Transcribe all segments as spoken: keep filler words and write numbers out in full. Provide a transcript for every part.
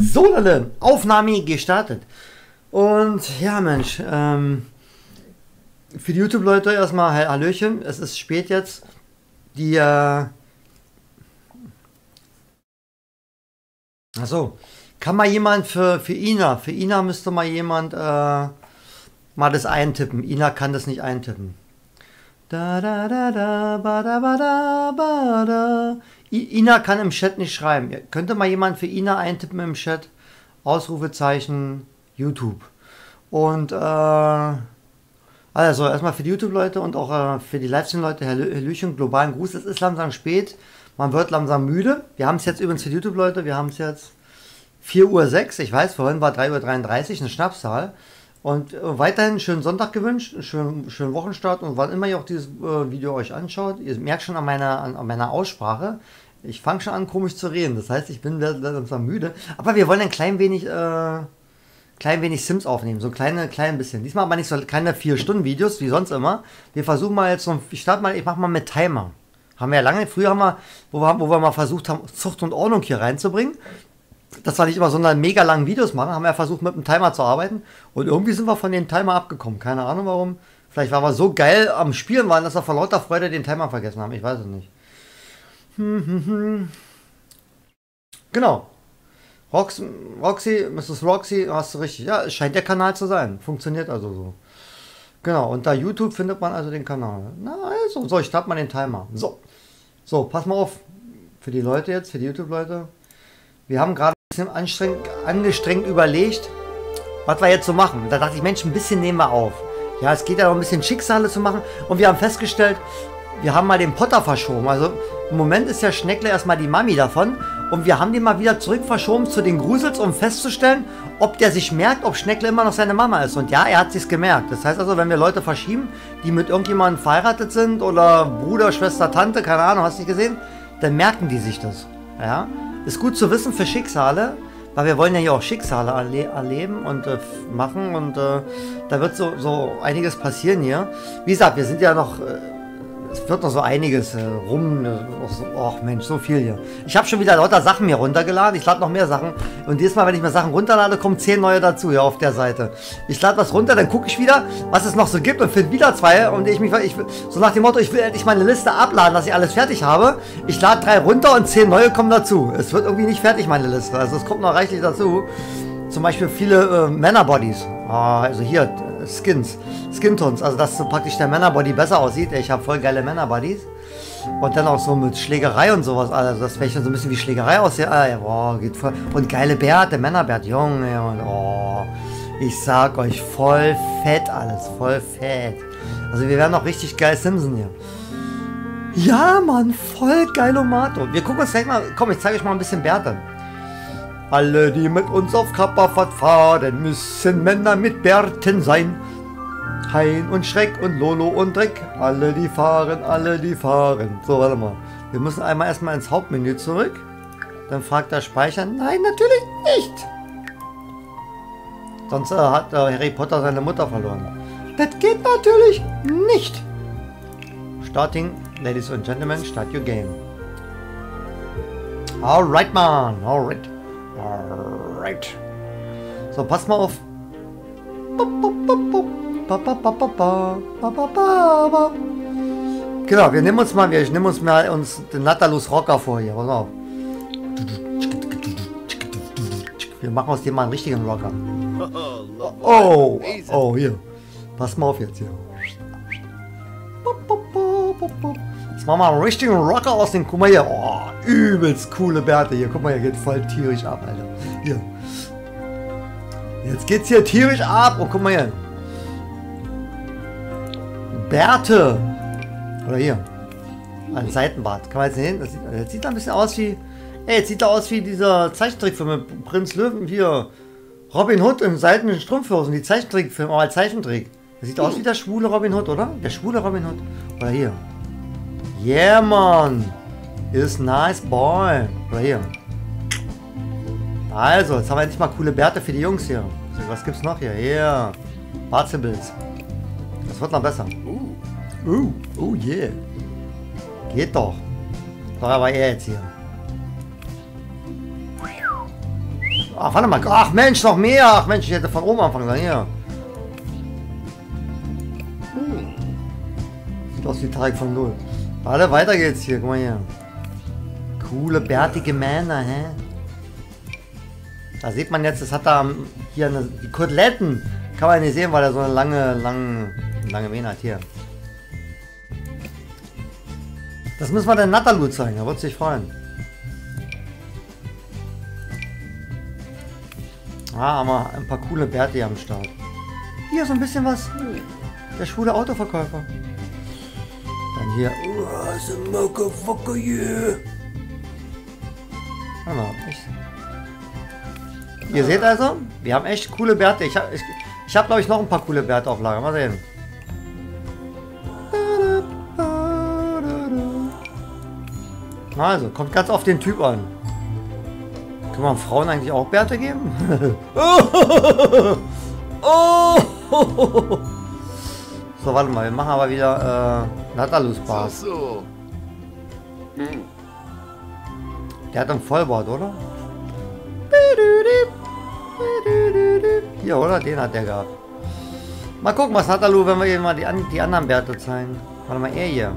So, Leute, Aufnahme gestartet. Und ja, Mensch, ähm, für die YouTube-Leute erstmal Hallöchen. Es ist spät jetzt. Die, äh, achso, kann mal jemand für, für Ina, für Ina müsste mal jemand, äh, mal das eintippen. Ina kann das nicht eintippen. Da, da, da, da, ba, da, ba, da, ba, da. Ina kann im Chat nicht schreiben. Könnte mal jemand für Ina eintippen im Chat? Ausrufezeichen YouTube. Und äh, also erstmal für die YouTube-Leute und auch äh, für die Livestream-Leute, Hallöchen, globalen Gruß. Es ist langsam spät. Man wird langsam müde. Wir haben es jetzt übrigens für die YouTube-Leute, wir haben es jetzt vier Uhr sechs. Ich weiß, vorhin war drei Uhr dreiunddreißig, eine Schnapszahl. Und äh, weiterhin schönen Sonntag gewünscht, einen schönen, schönen Wochenstart und wann immer ihr auch dieses äh, Video euch anschaut, ihr merkt schon an meiner, an, an meiner Aussprache, ich fange schon an komisch zu reden, das heißt, ich bin langsam müde, aber wir wollen ein klein wenig, äh, klein wenig Sims aufnehmen, so ein kleine, klein bisschen, diesmal aber nicht so keine vier Stunden Videos, wie sonst immer, wir versuchen mal jetzt so, ich starte mal, ich mache mal mit Timer, haben wir ja lange, früher haben wir, wo wir, wo wir mal versucht haben, Zucht und Ordnung hier reinzubringen, dass wir nicht immer so eine mega langen Videos machen, haben wir ja versucht mit dem Timer zu arbeiten und irgendwie sind wir von dem Timer abgekommen. Keine Ahnung warum. Vielleicht waren wir so geil am Spielen waren, dass wir vor lauter Freude den Timer vergessen haben. Ich weiß es nicht. Hm, hm, hm. Genau. Rox, Roxy, Missus Roxy, hast du richtig. Ja, es scheint der Kanal zu sein. Funktioniert also so. Genau, unter YouTube findet man also den Kanal. Na also, so, ich starte mal den Timer. So. So, pass mal auf. Für die Leute jetzt, für die YouTube-Leute. Wir haben gerade ein bisschen anstrengend, angestrengt überlegt, was wir jetzt so machen. Da dachte ich, Mensch, ein bisschen nehmen wir auf. Ja, es geht ja noch ein bisschen Schicksale zu machen. Und wir haben festgestellt, wir haben mal den Potter verschoben. Also im Moment ist ja Schneckle erstmal die Mami davon. Und wir haben den mal wieder zurück verschoben zu den Grusels, um festzustellen, ob der sich merkt, ob Schneckle immer noch seine Mama ist. Und ja, er hat sich's gemerkt. Das heißt also, wenn wir Leute verschieben, die mit irgendjemandem verheiratet sind oder Bruder, Schwester, Tante, keine Ahnung, hast du nicht gesehen, dann merken die sich das. Ja. Ist gut zu wissen für Schicksale, weil wir wollen ja hier auch Schicksale erle erleben und äh, machen und äh, da wird so, so einiges passieren hier. Wie gesagt, wir sind ja noch, äh, es wird noch so einiges äh, rum, äh, so, oh Mensch, so viel hier. Ich habe schon wieder lauter Sachen mir runtergeladen, ich lade noch mehr Sachen und jedes Mal, wenn ich mir Sachen runterlade, kommen zehn neue dazu hier auf der Seite. Ich lade was runter, dann gucke ich wieder, was es noch so gibt und finde wieder zwei und ich mich, ich, so nach dem Motto, ich will endlich meine Liste abladen, dass ich alles fertig habe. Ich lade drei runter und zehn neue kommen dazu. Es wird irgendwie nicht fertig, meine Liste, also es kommt noch reichlich dazu. Zum Beispiel viele äh, Männerbodies, ah, also hier, äh, Skins, Skintons, also dass so praktisch der Männerbody besser aussieht. Ich habe voll geile Männerbodies. Und dann auch so mit Schlägerei und sowas, also das wäre schon so ein bisschen wie Schlägerei aussieht. Ah, ja, boah, geht voll. Und geile Bärte, Männerbärt, Junge, und oh, ich sag euch, voll fett alles, voll fett. Also wir werden auch richtig geil Simpson hier. Ja, Mann, voll geilomato. Wir gucken uns gleich mal, komm, ich zeige euch mal ein bisschen Bärte. Alle, die mit uns auf Kapperfahrt fahren, müssen Männer mit Bärten sein. Hein und Schreck und Lolo und Dreck, alle die fahren, alle die fahren. So, warte mal. Wir müssen einmal erstmal ins Hauptmenü zurück. Dann fragt er Speichern. Nein, natürlich nicht. Sonst äh, hat äh, Harry Potter seine Mutter verloren. Das geht natürlich nicht. Starting, Ladies and Gentlemen, start your game. Alright, man. Alright. Alright. So, pass mal auf. Genau, wir nehmen uns mal, wir nehmen uns mal uns den Natalus Rocker vor hier. Pass auf. Wir machen aus dem mal einen richtigen Rocker. Oh, oh, hier. Pass mal auf jetzt hier. Jetzt machen wir einen richtigen Rocker aus dem, guck mal hier. Oh, übelst coole Bärte hier. Guck mal, hier geht voll tierisch ab, Alter. Hier. Jetzt geht's hier tierisch ab. Und guck mal hier. Bärte. Oder hier. Ein Seitenbart. Kann man jetzt sehen? Das sieht, das sieht ein bisschen aus wie. Ey, jetzt sieht er aus wie dieser Zeichentrickfilm mit Prinz Löwen. Hier. Robin Hood im seidenen Strumpfhosen. Die Zeichentrickfilm, aber als Zeichentrick. Das sieht aus wie der schwule Robin Hood, oder? Der schwule Robin Hood. Oder hier. Yeah, man. Is nice boy. Oder hier. Also, jetzt haben wir endlich mal coole Bärte für die Jungs hier. So, was gibt's noch hier? Hier. Barzibles. Das wird noch besser. Uh. Uh. Oh yeah. Geht doch. Doch, aber er jetzt hier. Ach, warte mal. Ach Mensch, noch mehr. Ach Mensch, ich hätte von oben anfangen sollen. Hier. Hm. Sieht aus wie Tarek von Null. Warte, weiter geht's hier. Guck mal hier. Coole, bärtige Männer, hä? Da sieht man jetzt, es hat da hier eine, die Koteletten. Kann man nicht sehen, weil er so eine lange, lange, lange Mähne hat hier. Das müssen wir den Natalu zeigen, da wird sich freuen. Ah, haben wir ein paar coole Bärte hier am Start. Hier so ein bisschen was. Der schwule Autoverkäufer. Dann hier. Oh, so Motherfucker, yeah. Warte mal, echt. Ihr seht also, wir haben echt coole Bärte. Ich habe, ich, ich hab, glaube ich, noch ein paar coole Bärte auf Lager. Mal sehen. Also, kommt ganz auf den Typ an. Können wir Frauen eigentlich auch Bärte geben? Oh! Oh! So, warte mal, wir machen aber wieder äh, Natalus Bart. So. Hm. Der hat einen Vollbart, oder? Hier, oder? Den hat der gehabt. Mal gucken, was Natalu, wenn wir ihm mal die, die anderen Bärte zeigen. Warte mal, er hier.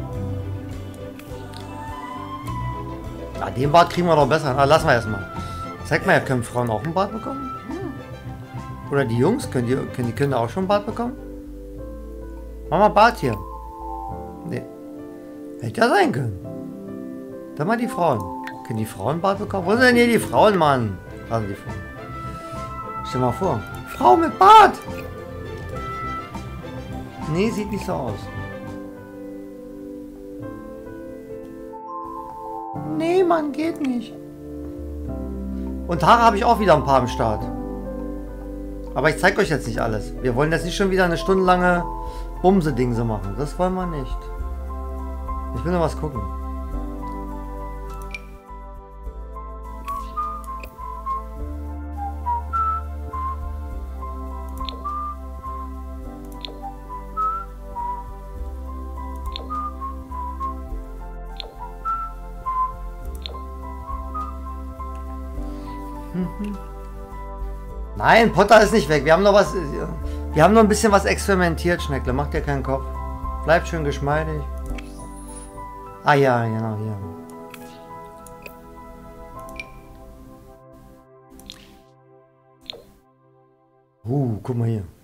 Ja, den Bart kriegen wir doch besser. Ah, lassen wir erstmal. Zeig mal, können Frauen auch einen Bart bekommen? Oder die Jungs, können die, können die Kinder auch schon einen Bart bekommen? Mach mal Bart hier. Nee. Hätte ja sein können. Dann mal die Frauen. Können die Frauen einen Bart bekommen? Wo sind denn hier die Frauen, Mann? Da sind die Frauen. Stell mal vor. Frau mit Bart! Nee, sieht nicht so aus. Nee, Mann, geht nicht. Und Haare habe ich auch wieder ein paar am Start. Aber ich zeige euch jetzt nicht alles. Wir wollen jetzt nicht schon wieder eine stundenlange Bumse-Dingse machen. Das wollen wir nicht. Ich will nur was gucken. Nein, Potter ist nicht weg. Wir haben noch was. Wir haben noch ein bisschen was experimentiert, Schneckle. Macht dir keinen Kopf. Bleibt schön geschmeidig. Ah ja, genau hier. Uh, guck mal hier.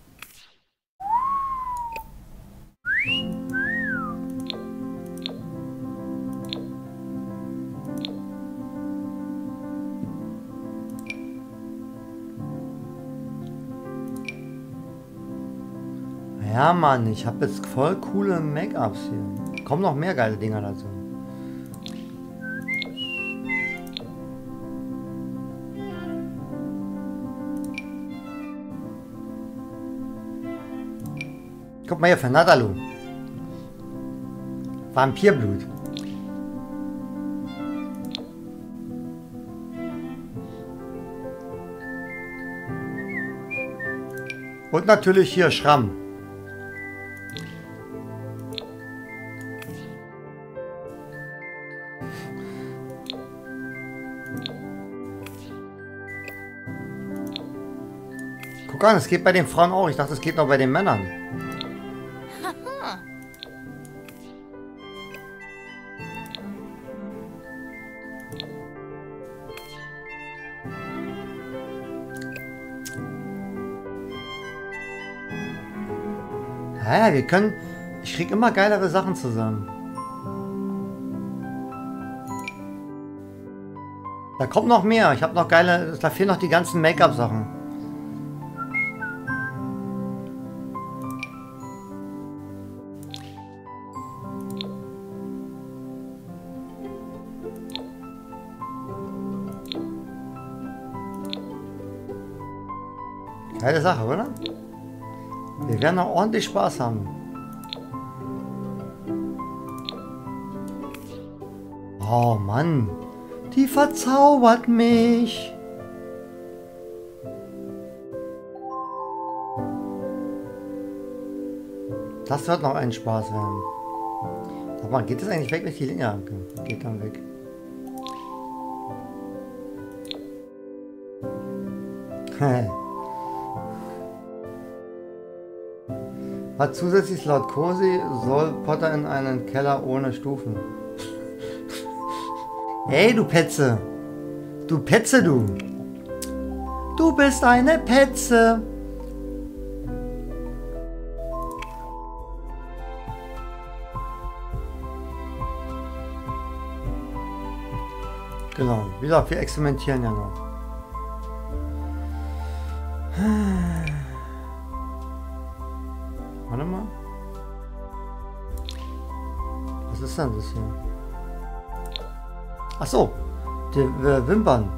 Ja, Mann, ich habe jetzt voll coole Make-ups hier. Kommen noch mehr geile Dinger dazu. Guck mal hier für Natalu. Vampirblut. Und natürlich hier Schramm. Guck an, es geht bei den Frauen auch. Ich dachte, es geht noch bei den Männern. Ja, wir können... Ich krieg immer geilere Sachen zusammen. Da kommt noch mehr. Ich habe noch geile... Da fehlen noch die ganzen Make-up-Sachen. Geile Sache, oder? Wir werden noch ordentlich Spaß haben. Oh Mann, die verzaubert mich. Das wird noch ein Spaß werden. Sag mal, geht das eigentlich weg, wenn ich die Linie habe? Geht dann weg. Hat zusätzlich laut Cosi soll Potter in einen Keller ohne Stufen. Hey, du Petze. Du Petze, du. Du bist eine Petze. Genau, wie gesagt, wir experimentieren ja noch. Warte mal. Was ist denn das hier? Ach so, die äh, Wimpern.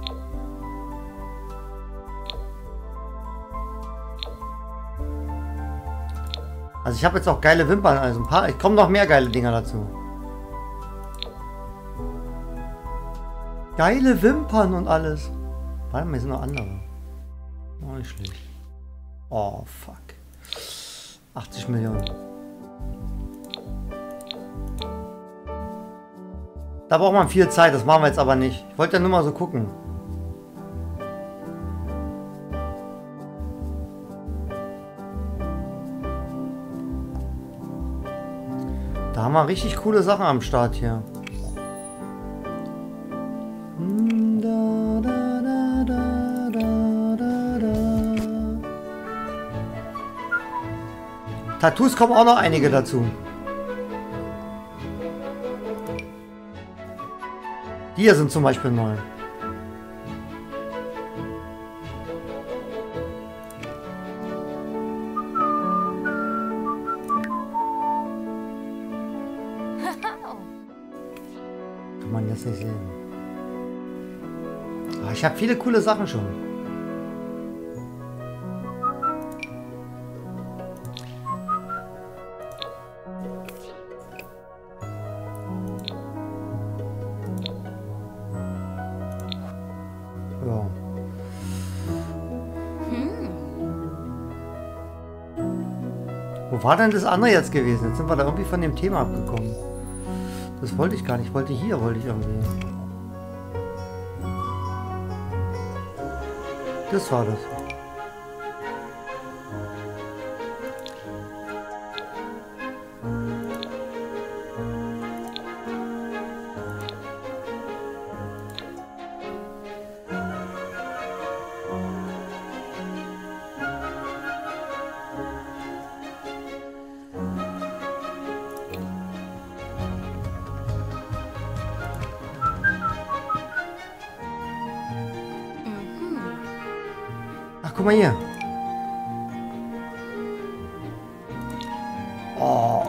Also ich habe jetzt auch geile Wimpern, also ein paar, ich komme noch mehr geile Dinger dazu. Geile Wimpern und alles. Warte mal, hier sind noch andere. Oh, nicht schlecht. Oh, fuck. achtzig Millionen. Da braucht man viel Zeit, das machen wir jetzt aber nicht. Ich wollte ja nur mal so gucken. Da haben wir richtig coole Sachen am Start hier. Tattoos kommen auch noch einige dazu. Die hier sind zum Beispiel neu. Kann man jetzt nicht sehen. Aber ich habe viele coole Sachen schon. Wo war denn das andere jetzt gewesen? Jetzt sind wir da irgendwie von dem Thema abgekommen. Das wollte ich gar nicht. Ich wollte hier, wollte ich irgendwie. Das war das. Guck mal hier. Oh.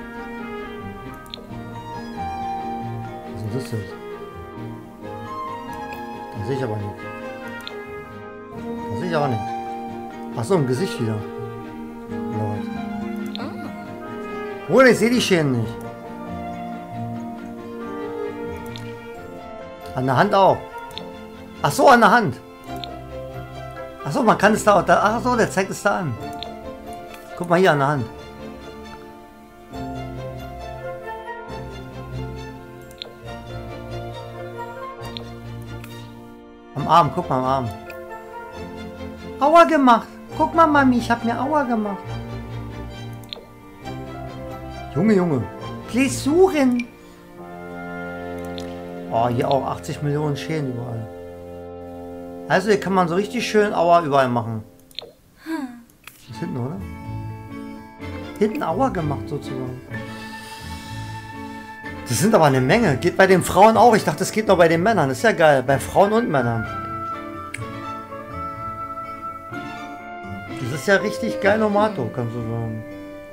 Was ist das jetzt? Da sehe ich aber nichts. Da sehe ich aber nichts. Achso, im Gesicht wieder. Leute. Oh, ich sehe die Schäden nicht. An der Hand auch. Achso, an der Hand. Achso, man kann es da auch da. Achso, der zeigt es da an. Guck mal hier an der Hand. Am Arm, guck mal am Arm. Aua gemacht. Guck mal, Mami, ich habe mir Aua gemacht. Junge, Junge. Blessuren. Oh, hier auch achtzig Millionen Schäden überall. Also hier kann man so richtig schön Aua überall machen. Das ist hinten, oder? Hinten Aua gemacht sozusagen. Das sind aber eine Menge. Geht bei den Frauen auch. Ich dachte, das geht nur bei den Männern. Das ist ja geil. Bei Frauen und Männern. Das ist ja richtig geil Nomato, kannst du sagen.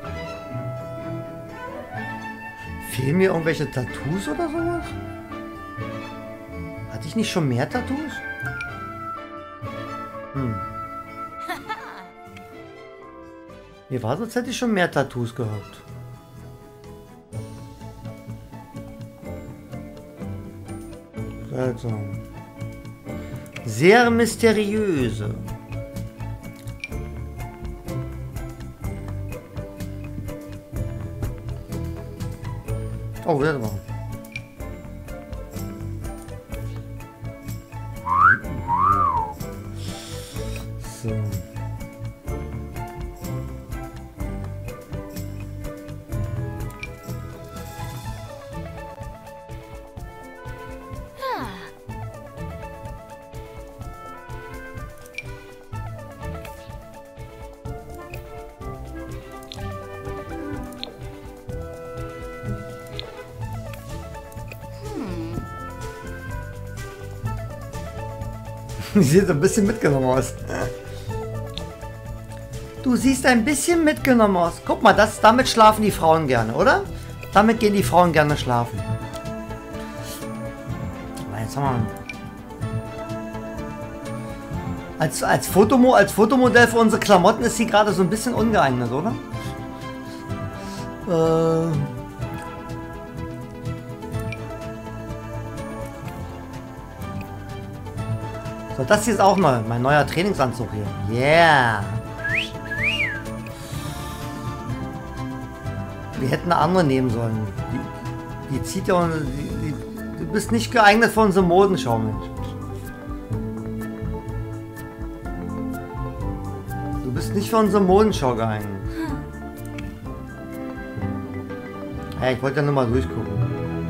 Fehlen mir irgendwelche Tattoos oder sowas? Hatte ich nicht schon mehr Tattoos? Hm. Mir war so, als hätte ich schon mehr Tattoos gehabt. Seltsam. Sehr mysteriöse. Oh, warte mal. So. Sieht ein bisschen mitgenommen aus. Du siehst ein bisschen mitgenommen aus. Guck mal, das, damit schlafen die Frauen gerne, oder? Damit gehen die Frauen gerne schlafen. Jetzt haben wir als, als, Fotomo, als Fotomodell für unsere Klamotten ist sie gerade so ein bisschen ungeeignet, oder? Äh... So, das hier ist auch neu. Mein neuer Trainingsanzug hier. Yeah! Wir hätten eine andere nehmen sollen. Die, die zieht ja... Die, die, du bist nicht geeignet für unsere Modenschau, Mensch. Du bist nicht für unsere Modenschau geeignet. Hey, ich wollte ja nur mal durchgucken.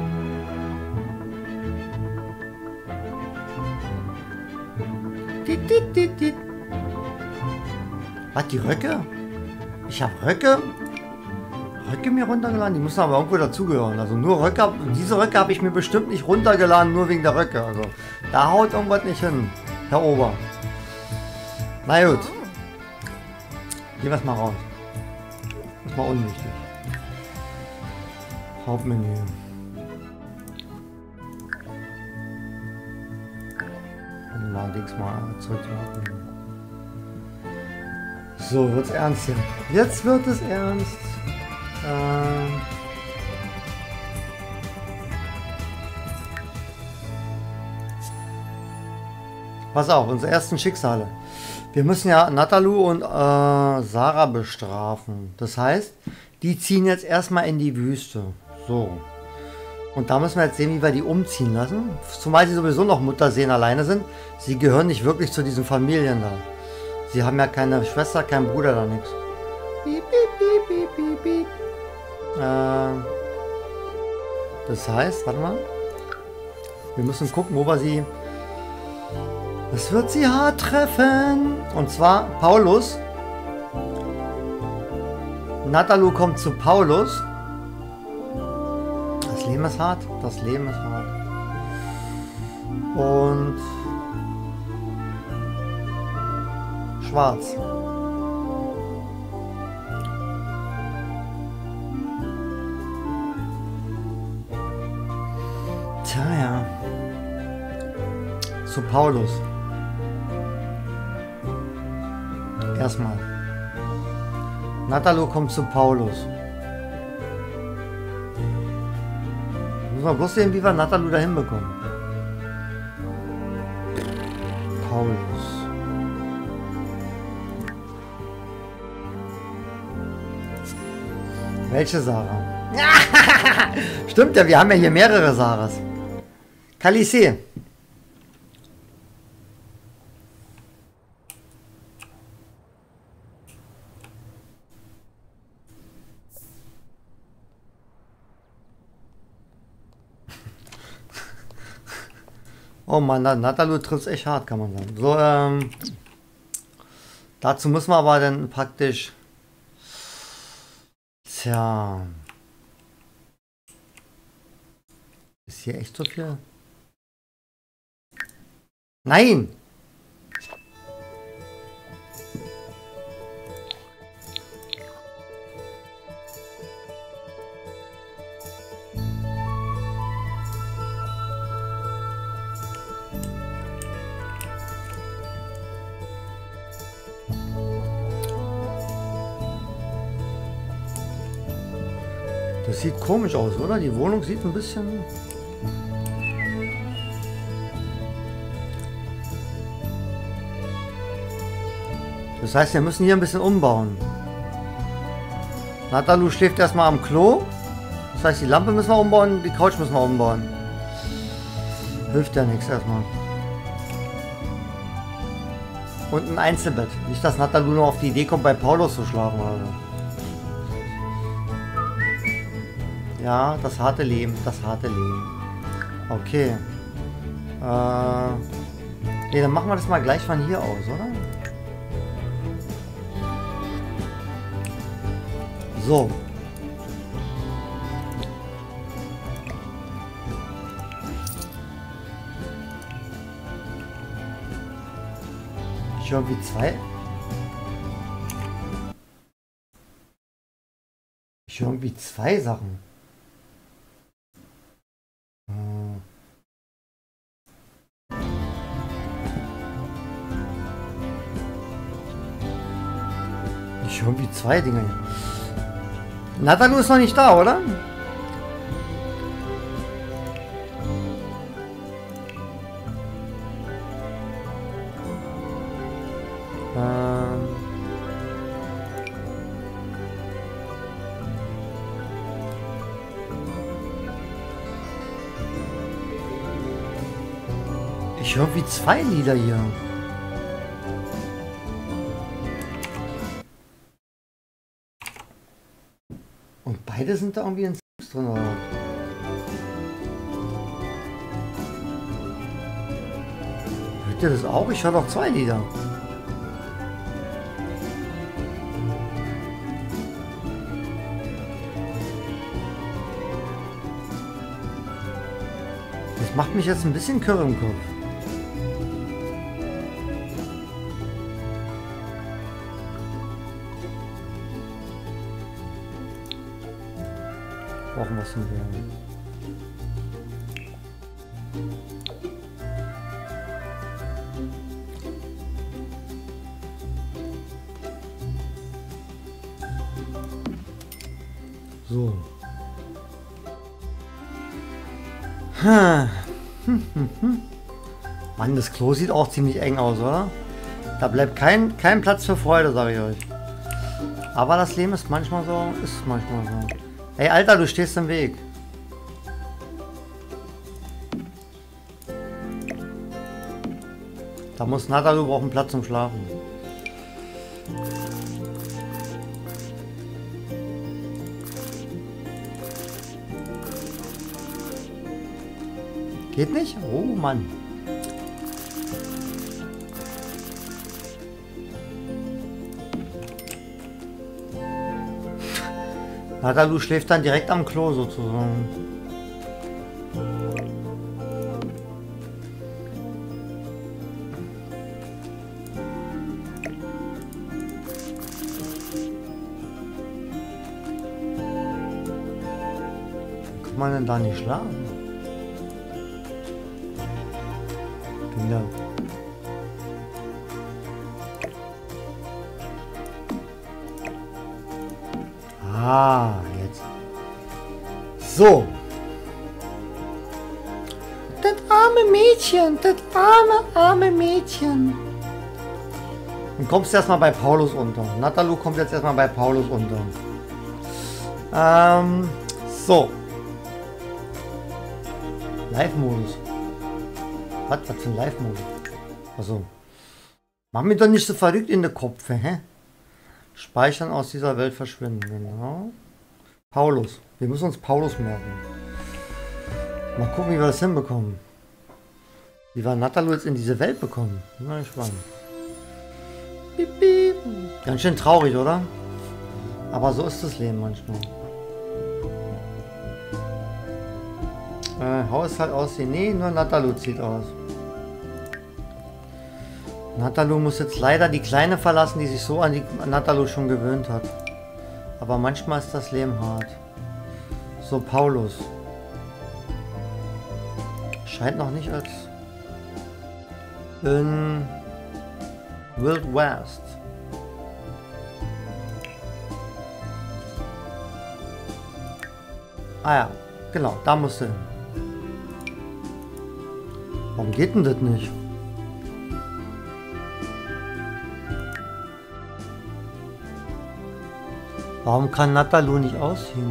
Was, die Röcke? Ich habe Röcke? Röcke mir runtergeladen? Die müssen aber irgendwo dazugehören. Also nur Röcke, diese Röcke habe ich mir bestimmt nicht runtergeladen, nur wegen der Röcke. Also da haut irgendwas nicht hin, Herr Ober. Na gut. Gehen wir es mal raus. Das ist mal unwichtig. Hauptmenü. Mal Dings mal zurückladen. So, wird's ernst hier. Jetzt wird es ernst. Ähm Pass auf, unsere ersten Schicksale. Wir müssen ja Natalu und äh, Sarah bestrafen. Das heißt, die ziehen jetzt erstmal in die Wüste. So. Und da müssen wir jetzt sehen, wie wir die umziehen lassen. Zumal sie sowieso noch Mutterseen alleine sind. Sie gehören nicht wirklich zu diesen Familien da. Sie haben ja keine Schwester, keinen Bruder, da nichts. Piep, piep, piep, piep, piep. Äh, das heißt, warte mal. Wir müssen gucken, wo wir sie... Es wird sie hart treffen. Und zwar Paulus. Natalu kommt zu Paulus. Das Leben ist hart. Das Leben ist hart. Und... Schwarz. Tja, ja. Zu Paulus. Erstmal. Natalu kommt zu Paulus. Müssen wir bloß sehen, wie wir Natalu dahin bekommen. Paulus. Welche Sarah? Stimmt ja, wir haben ja hier mehrere Sarahs. Kalisse. Oh Mann, Natalu trifft echt hart, kann man sagen. So, ähm, dazu müssen wir aber dann praktisch... Tja. Ist hier echt so viel? Nein! Das sieht komisch aus, oder? Die Wohnung sieht ein bisschen... Das heißt, wir müssen hier ein bisschen umbauen. Natalu schläft erstmal am Klo. Das heißt, die Lampe müssen wir umbauen, die Couch müssen wir umbauen. Hilft ja nichts erstmal. Und ein Einzelbett. Nicht, dass Natalu nur auf die Idee kommt, bei Paulus zu schlafen. Also. Ja, das harte Leben, das harte Leben. Okay. Äh, nee, dann machen wir das mal gleich von hier aus, oder? So. Ich höre wie zwei. Ich höre irgendwie zwei Sachen. Hm. Ich höre irgendwie zwei Dinge. Natalu ist noch nicht da, oder? Ähm. Ich höre wie zwei Lieder hier. Und beide sind da irgendwie in Sims drin, oder? Hört ihr das auch? Ich höre doch zwei Lieder. Das macht mich jetzt ein bisschen kirre im Kopf. Brauchen wir es denn wieder? So. Hm. Mann, das Klo sieht auch ziemlich eng aus, oder? Da bleibt kein, kein Platz für Freude, sage ich euch. Aber das Leben ist manchmal so, ist manchmal so. Hey, Alter, du stehst im Weg. Da muss Natalu brauchen Platz zum Schlafen. Geht nicht? Oh Mann. Natalu schläft dann direkt am Klo sozusagen. Wie kann man denn da nicht schlafen? Ja. Ah, jetzt. So. Das arme Mädchen, das arme, arme Mädchen. Und kommst erstmal bei Paulus unter. Natalu kommt jetzt erstmal bei Paulus unter. Ähm, so. Live-Modus. Was? Was für ein Live-Modus? Also, mach mir doch nicht so verrückt in den Kopf, hä? Speichern, aus dieser Welt verschwinden, genau. Paulus. Wir müssen uns Paulus merken. Mal gucken, wie wir das hinbekommen. Wie wir Natalu jetzt in diese Welt bekommen. Bin mal gespannt. Piep, piep. Ganz schön traurig, oder? Aber so ist das Leben manchmal. Äh, Haus halt aussehen. Nee, nur Natalu zieht aus. Natalu muss jetzt leider die Kleine verlassen, die sich so an die an Natalu schon gewöhnt hat. Aber manchmal ist das Leben hart. So, Paulus. Scheint noch nicht als in Wild West. Ah ja, genau, da musst du hin. Warum geht denn das nicht? Warum kann Natalu nicht ausziehen?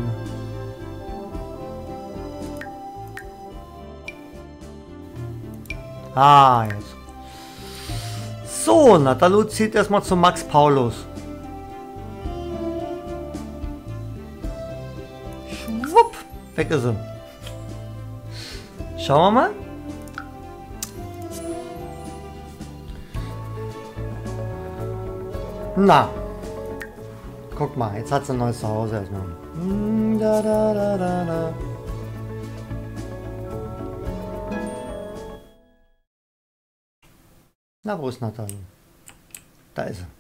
Ah, jetzt. So, Natalu zieht erstmal zu Max Paulus. Schwupp, weg ist sie. Schauen wir mal. Na, guck mal, jetzt hat sie ein neues Zuhause erstmal. Da, da, da, da, da. Na, wo ist Natalie? Da ist sie.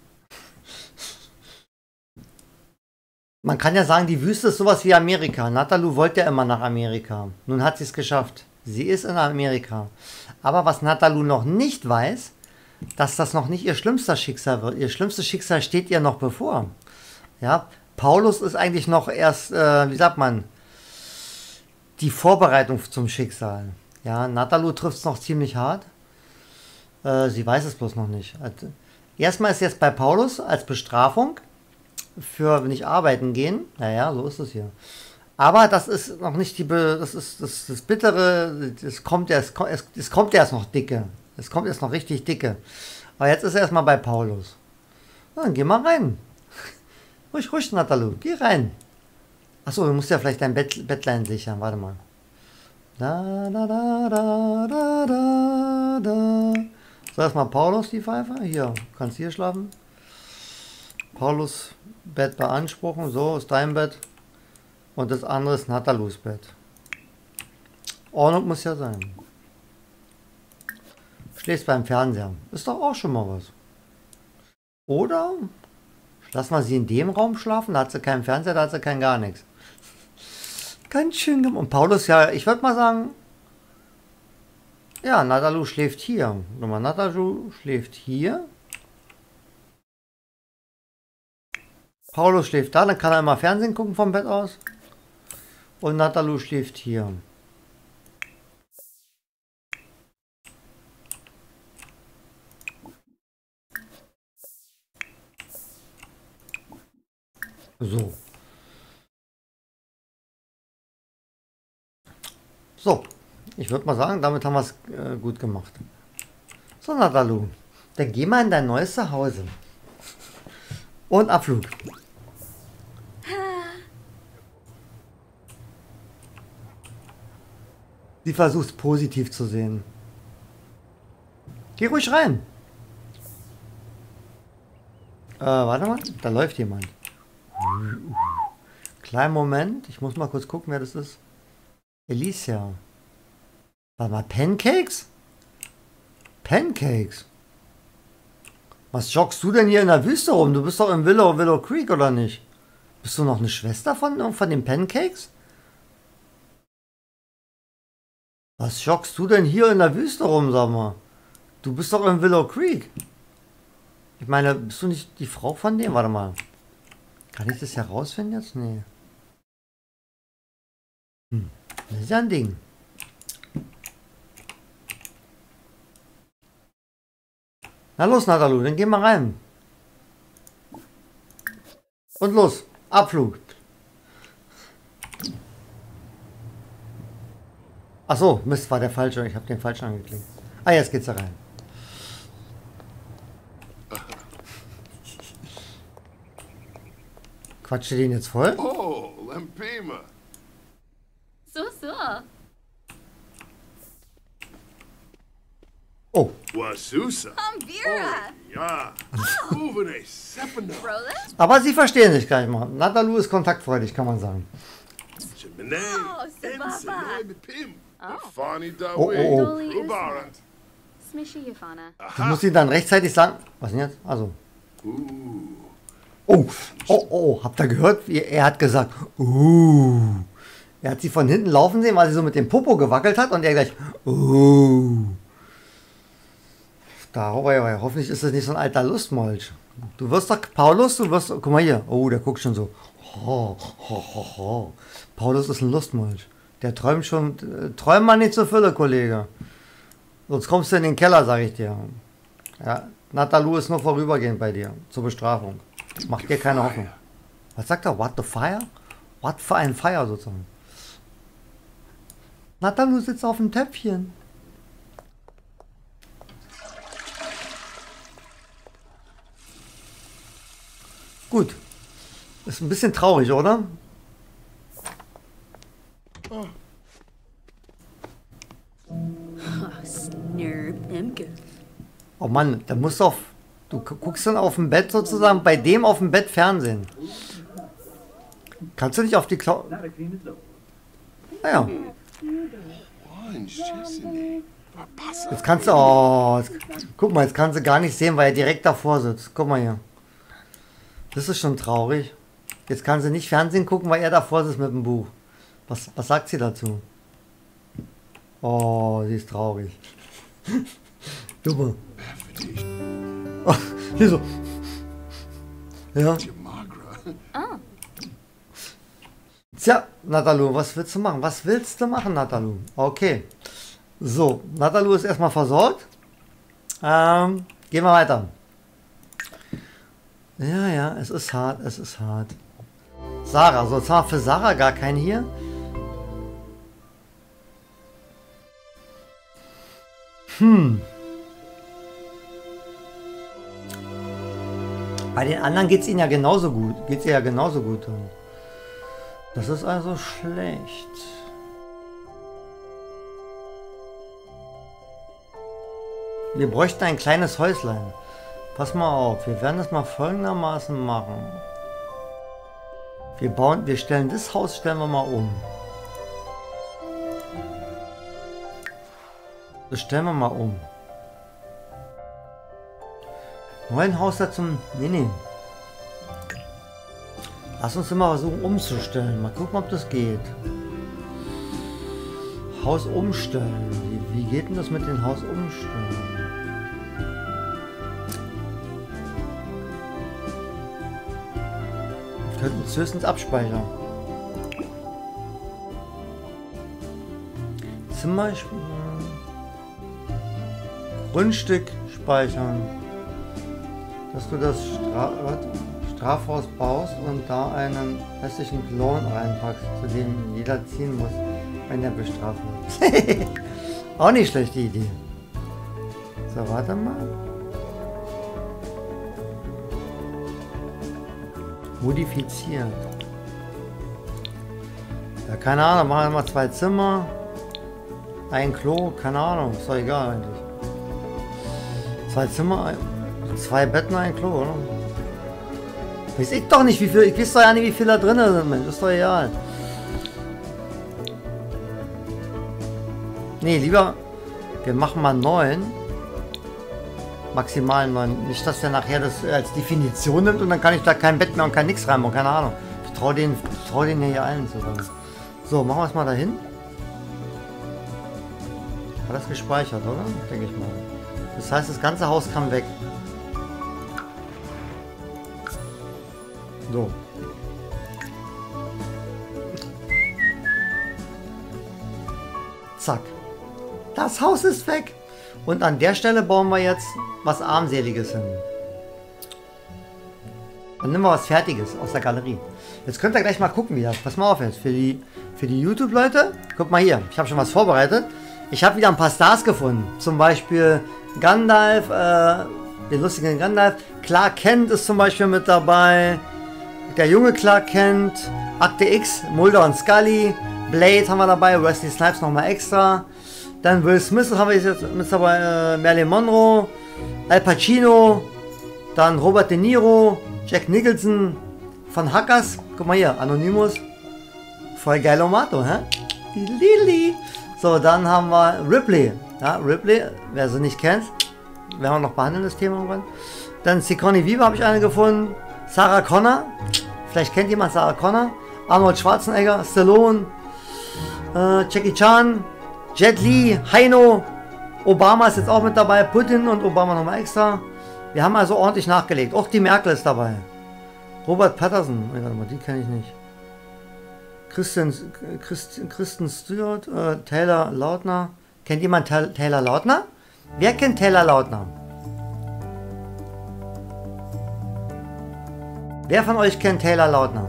Man kann ja sagen, die Wüste ist sowas wie Amerika. Natalu wollte ja immer nach Amerika. Nun hat sie es geschafft. Sie ist in Amerika. Aber was Natalu noch nicht weiß, dass das noch nicht ihr schlimmster Schicksal wird. Ihr schlimmstes Schicksal steht ihr noch bevor. Ja, Paulus ist eigentlich noch erst, äh, wie sagt man, die Vorbereitung zum Schicksal. Ja, Natalu trifft es noch ziemlich hart. Äh, sie weiß es bloß noch nicht. Also, erstmal ist jetzt bei Paulus als Bestrafung für nicht arbeiten gehen. Naja, so ist es hier. Aber das ist noch nicht die, Be das ist das, das Bittere, es kommt erst, es, es kommt erst noch dicke. Es kommt jetzt noch richtig dicke. Aber jetzt ist er erstmal bei Paulus. Na, dann geh mal rein. Ruhig, ruhig, Natalu. Geh rein. Achso, du musst ja vielleicht dein Bett, Bettlein sichern. Warte mal. Da, da, da, da, da, da, da. So, erstmal Paulus, die Pfeife. Hier, kannst hier schlafen. Paulus Bett beanspruchen. So, ist dein Bett. Und das andere ist Natalus Bett. Ordnung muss ja sein. Schläfst beim Fernseher. Ist doch auch schon mal was. Oder lass mal sie in dem Raum schlafen. Da hat sie keinen Fernseher, da hat sie kein gar nichts. Ganz schön gemacht. Und Paulus, ja, ich würde mal sagen, ja, Natalu schläft hier. Nochmal, Natalu schläft hier. Paulus schläft da, dann kann er immer Fernsehen gucken vom Bett aus. Und Natalu schläft hier. So. So. Ich würde mal sagen, damit haben wir es äh, gut gemacht. So, Natalu. Dann geh mal in dein neues Zuhause. Und Abflug. Sie versucht positiv zu sehen. Geh ruhig rein. Äh, warte mal, da läuft jemand. Kleinen Moment, ich muss mal kurz gucken, wer das ist. Alicia. Warte mal, Pancakes? Pancakes? Was joggst du denn hier in der Wüste rum? Du bist doch im Willow, Willow Creek, oder nicht? Bist du noch eine Schwester von, von den Pancakes? Was joggst du denn hier in der Wüste rum, sag mal? Du bist doch im Willow Creek. Ich meine, bist du nicht die Frau von dem? Warte mal. Kann ich das herausfinden jetzt? Nee. Hm. Das ist ja ein Ding. Na los, Natalu, dann geh mal rein. Und los, Abflug. Achso, Mist, war der falsche. Ich habe den falschen angeklickt. Ah, jetzt geht's da rein. Quatscht ihr den jetzt voll? Oh, Lampima. So, so. Oh. Wasusa. Ambira. Ja. Uvene Sepana. Roland? Aber sie verstehen sich gleich mal. Natalu ist kontaktfreudig, kann man sagen. Chimene. Oh, Sababa. Pim. Oh. Fani Oh, oh, Dawe. oh. Dolly Rubaran. Smishy Yafana. Du musst ihn dann rechtzeitig sagen. Was denn jetzt? Also. Ooh. Oh, oh, oh, habt ihr gehört? Wie- Er hat gesagt, uh. Er hat sie von hinten laufen sehen, weil sie so mit dem Popo gewackelt hat und er gleich, uh. Da, oh, ja, ja, hoffentlich ist das nicht so ein alter Lustmolch. Du wirst doch, Paulus, du wirst, guck mal hier, oh, der guckt schon so. Ho, ho, ho, ho. Paulus ist ein Lustmolch. Der träumt schon, äh, träum mal nicht zu Fülle, Kollege. Sonst kommst du in den Keller, sag ich dir. Ja, Natalu ist nur vorübergehend bei dir, zur Bestrafung. Mach dir keine Hoffnung. Was sagt er? What the fire? What für ein Fire sozusagen. Natalu sitzt auf dem Töpfchen. Gut. Ist ein bisschen traurig, oder? Snurp Imke. Oh Mann, da musst du auf... Du gu- guckst dann auf dem Bett sozusagen, bei dem auf dem Bett Fernsehen. Kannst du nicht auf die Klau... Naja, Orange, Chesney. Barbossa. jetzt kannst du... Oh, jetzt, guck mal, jetzt kannst du gar nicht sehen, weil er direkt davor sitzt. Guck mal hier. Das ist schon traurig. Jetzt kann sie nicht Fernsehen gucken, weil er davor sitzt mit dem Buch. Was, was sagt sie dazu? Oh, sie ist traurig. Dumme. Oh, hier so. Ja. Magra. Tja, Natalu, was willst du machen? Was willst du machen, Natalu? Okay. So, Natalu ist erstmal versorgt. Ähm, gehen wir weiter. Ja, ja, es ist hart, es ist hart. Sarah, so jetzt haben wir für Sarah gar keinen hier. Hm. Bei den anderen geht es ihnen ja genauso gut. Geht es ihr ja genauso gut. Und das ist also schlecht. Wir bräuchten ein kleines Häuslein. Pass mal auf, wir werden das mal folgendermaßen machen. Wir bauen, wir stellen das Haus, stellen wir mal um. Das stellen wir mal um. Neuen Haus dazu. Nee, nee. Lass uns immer versuchen umzustellen. Mal gucken, ob das geht. Haus umstellen. Wie, wie geht denn das mit dem Haus umstellen? Wir könnten es höchstens abspeichern. Zum Beispiel Grundstück speichern. Dass du das Stra Strafhaus baust und da einen hässlichen Clown reinpackst, zu dem jeder ziehen muss, wenn er bestraft wird. Auch nicht schlechte Idee. So, warte mal. Modifiziert. Ja, keine Ahnung, machen wir mal zwei Zimmer. Ein Klo, keine Ahnung, ist doch egal eigentlich. Zwei Zimmer, ein, zwei Betten, ein Klo, oder? Weiß ich doch nicht, wie viel, ich weiß doch ja nicht, wie viel da drin sind, Mensch, ist doch egal. Nee, lieber, wir machen mal neun. Maximal neun. Nicht, dass der nachher das als Definition nimmt und dann kann ich da kein Bett mehr und kein nix reinbauen, keine Ahnung. Ich traue den, trau den hier allen zusammen. So, machen wir es mal dahin. Hat das gespeichert, oder? Denke ich mal. Das heißt, das ganze Haus kann weg. So. Zack. Das Haus ist weg. Und an der Stelle bauen wir jetzt was Armseliges hin. Dann nehmen wir was Fertiges aus der Galerie. Jetzt könnt ihr gleich mal gucken wieder. Pass mal auf jetzt. Für die, für die YouTube-Leute. Guck mal hier. Ich habe schon was vorbereitet. Ich habe wieder ein paar Stars gefunden. Zum Beispiel Gandalf. Äh, den lustigen Gandalf. Clark Kent ist zum Beispiel mit dabei. Der junge Clark Kent. Akte X. Mulder und Scully. Blade haben wir dabei. Wesley Snipes nochmal extra. Dann Will Smith haben wir jetzt mit dabei, äh, Marilyn Monroe, Al Pacino, dann Robert De Niro, Jack Nicholson von Hackers, guck mal hier, Anonymous, voll geil Omato, hä? Lili. So, dann haben wir Ripley, ja, Ripley, wer sie nicht kennt, werden wir noch behandeln, das Thema irgendwann. Dann Sigourney Weaver habe ich eine gefunden, Sarah Connor, vielleicht kennt jemand Sarah Connor, Arnold Schwarzenegger, Stallone, äh, Jackie Chan, Jet Li, Heino, Obama ist jetzt auch mit dabei, Putin und Obama nochmal extra. Wir haben also ordentlich nachgelegt. Auch die Merkel ist dabei. Robert Patterson, warte mal, die kenne ich nicht. Kristen, Kristen, Kristen Stewart, äh, Taylor Lautner. Kennt jemand Taylor Lautner? Wer kennt Taylor Lautner? Wer von euch kennt Taylor Lautner?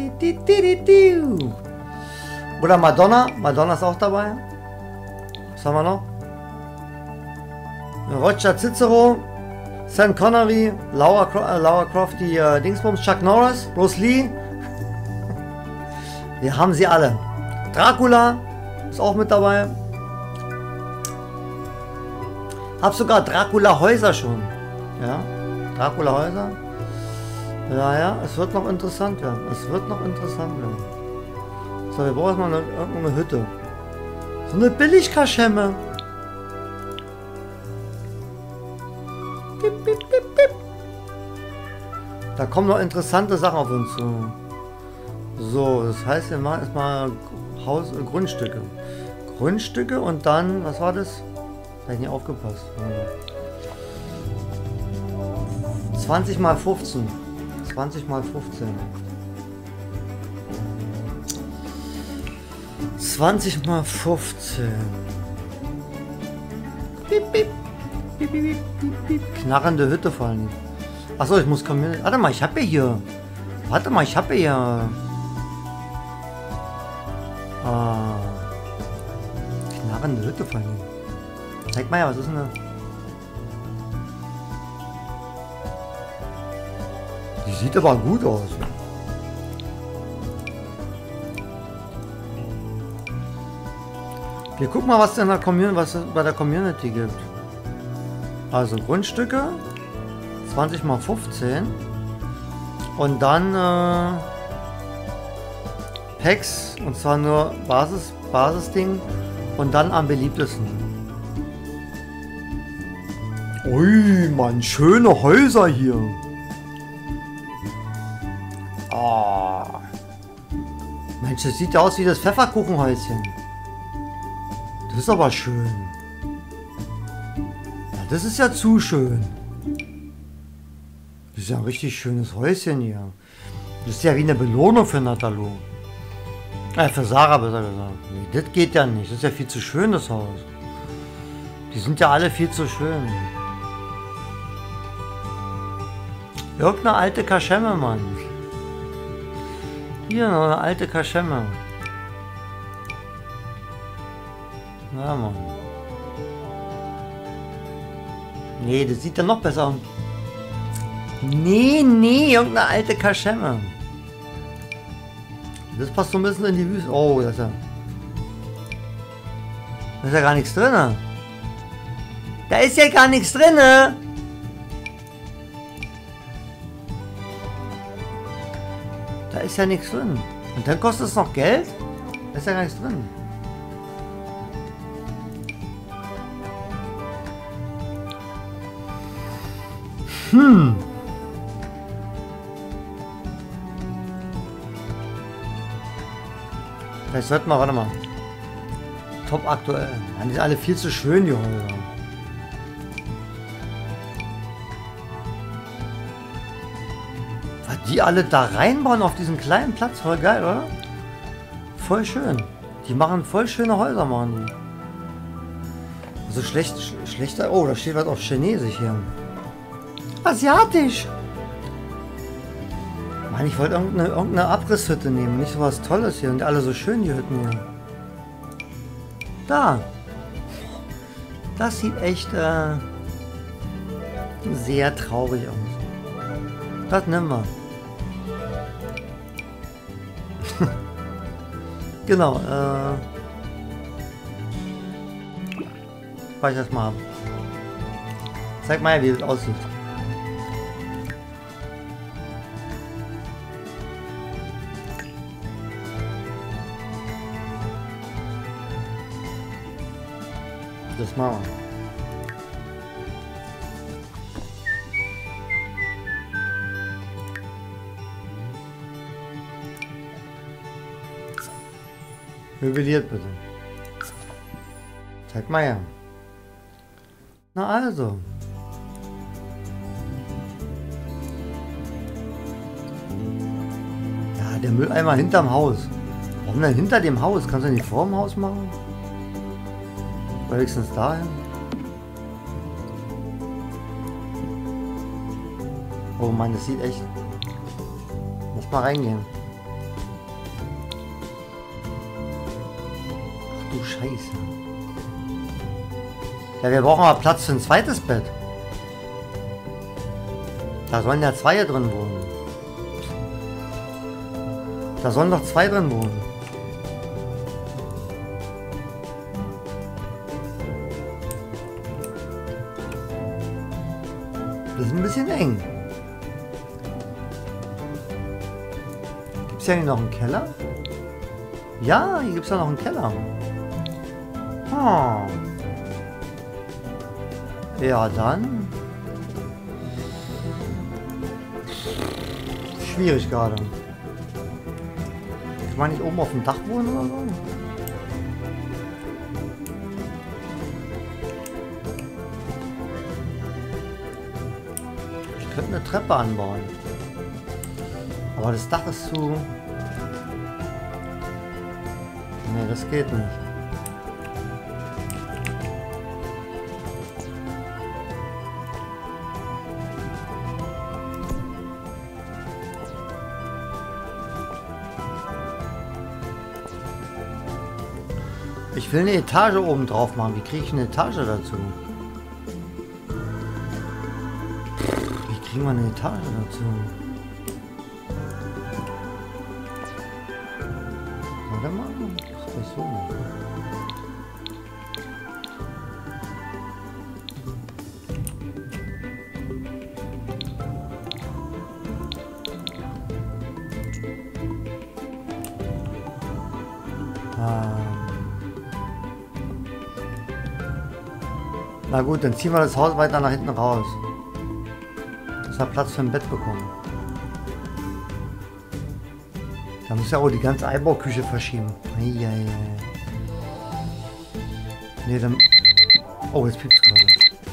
Oder Madonna, Madonna ist auch dabei. Was haben wir noch? Roger Cicero, Sean Connery, Laura, Cro äh, Laura Croft, die äh, Dingsbums, Chuck Norris, Bruce Lee. Wir haben sie alle. Dracula ist auch mit dabei. Hab sogar Dracula Häuser schon. Ja, Dracula Häuser. Ja, ja, es wird noch interessant werden. Es wird noch interessant werden. So, wir brauchen mal eine, irgendeine Hütte. So eine Billigkaschemme. Bip, bip, bip, bip. Da kommen noch interessante Sachen auf uns zu. So, das heißt, wir machen erstmal Haus und Grundstücke. Grundstücke und dann, was war das? Habe ich nicht aufgepasst. zwanzig mal fünfzehn. zwanzig mal fünfzehn. zwanzig mal fünfzehn. Piep, piep. Piep, piep, piep, piep. Knarrende Hütte vor allem. Achso, ich muss Community. Warte mal, ich habe ja hier. Warte mal, ich habe ja. Ah. Knarrende Hütte vor allem. Zeig mal ja, was ist denn da? Die sieht aber gut aus. Wir gucken mal, was in der Community, was es bei der Community gibt. Also Grundstücke zwanzig mal fünfzehn und dann äh, Packs, und zwar nur Basis Basisding und dann am beliebtesten. Ui, Mann, schöne Häuser hier. Oh. Mensch, das sieht ja aus wie das Pfefferkuchenhäuschen. Das ist aber schön. Ja, das ist ja zu schön. Das ist ja ein richtig schönes Häuschen hier. Das ist ja wie eine Belohnung für Natalu. Äh, für Sarah besser gesagt. Nee, das geht ja nicht. Das ist ja viel zu schön, das Haus. Die sind ja alle viel zu schön. Irgendeine alte Kaschemme, Mann. Hier noch eine alte Kaschemme. Ja, Mann. Nee, das sieht ja noch besser aus. Nee, nee, irgendeine alte Kaschemme. Das passt so ein bisschen in die Wüste. Oh, das ist ja... Da ist ja gar nichts drin. Da ist ja gar nichts drin. Da ist ja nichts drin. Und dann kostet es noch Geld? Da ist ja gar nichts drin. Hm. Vielleicht sollten wir, warte mal. Top aktuell. Ja, die sind alle viel zu schön, die Häuser. Was die alle da reinbauen auf diesen kleinen Platz, voll geil, oder? Voll schön. Die machen voll schöne Häuser, machen die. Also schlecht, sch schlechter. Oh, da steht was auf Chinesisch hier. Asiatisch. Mann, ich wollte irgendeine, irgendeine Abrisshütte nehmen, nicht so was Tolles hier. Und alle so schön, die Hütten hier. Da. Das sieht echt äh, sehr traurig aus. Das nehmen wir. Genau. Äh, weil ich das mal habe. Zeig mal, wie das aussieht. Das machen wir. Möbliert bitte. Zeig mal her. Na also. Ja, der Mülleimer hinterm Haus. Warum denn hinter dem Haus? Kannst du nicht vor dem Haus machen? Wenigstens dahin. Oh Mann, das sieht echt... Lass mal reingehen. Ach du Scheiße. Ja, wir brauchen aber Platz für ein zweites Bett. Da sollen ja zwei drin wohnen. Da sollen doch zwei drin wohnen. Das ist ein bisschen eng. Gibt es ja hier noch einen Keller? Ja, hier gibt es ja noch einen Keller. Oh. Ja, dann. Schwierig gerade. Kann man nicht oben auf dem Dach wohnen oder so? Ich könnte eine Treppe anbauen. Aber das Dach ist zu... Nee, das geht nicht. Ich will eine Etage oben drauf machen. Wie kriege ich eine Etage dazu? Wie kriegen wir eine Etage dazu? Warte mal. Das ist so. Na gut, dann ziehen wir das Haus weiter nach hinten raus. Dass wir Platz für ein Bett bekommen. Da muss ja auch die ganze Einbauküche verschieben. Eieiei. Nee, dann... Oh, jetzt piept's gerade.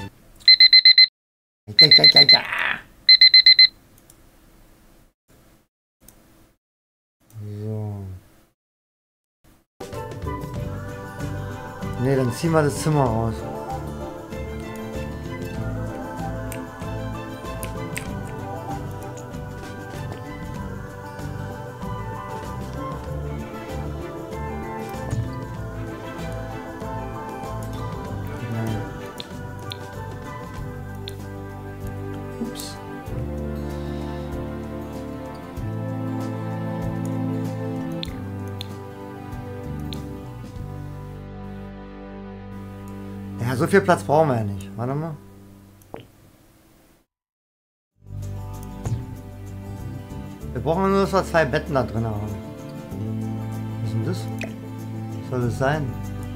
So. Nee, dann ziehen wir das Zimmer raus. Ups. Ja, so viel Platz brauchen wir ja nicht. Warte mal. Wir brauchen nur, dass wir zwei Betten da drin haben. Was ist denn das? Was soll das sein?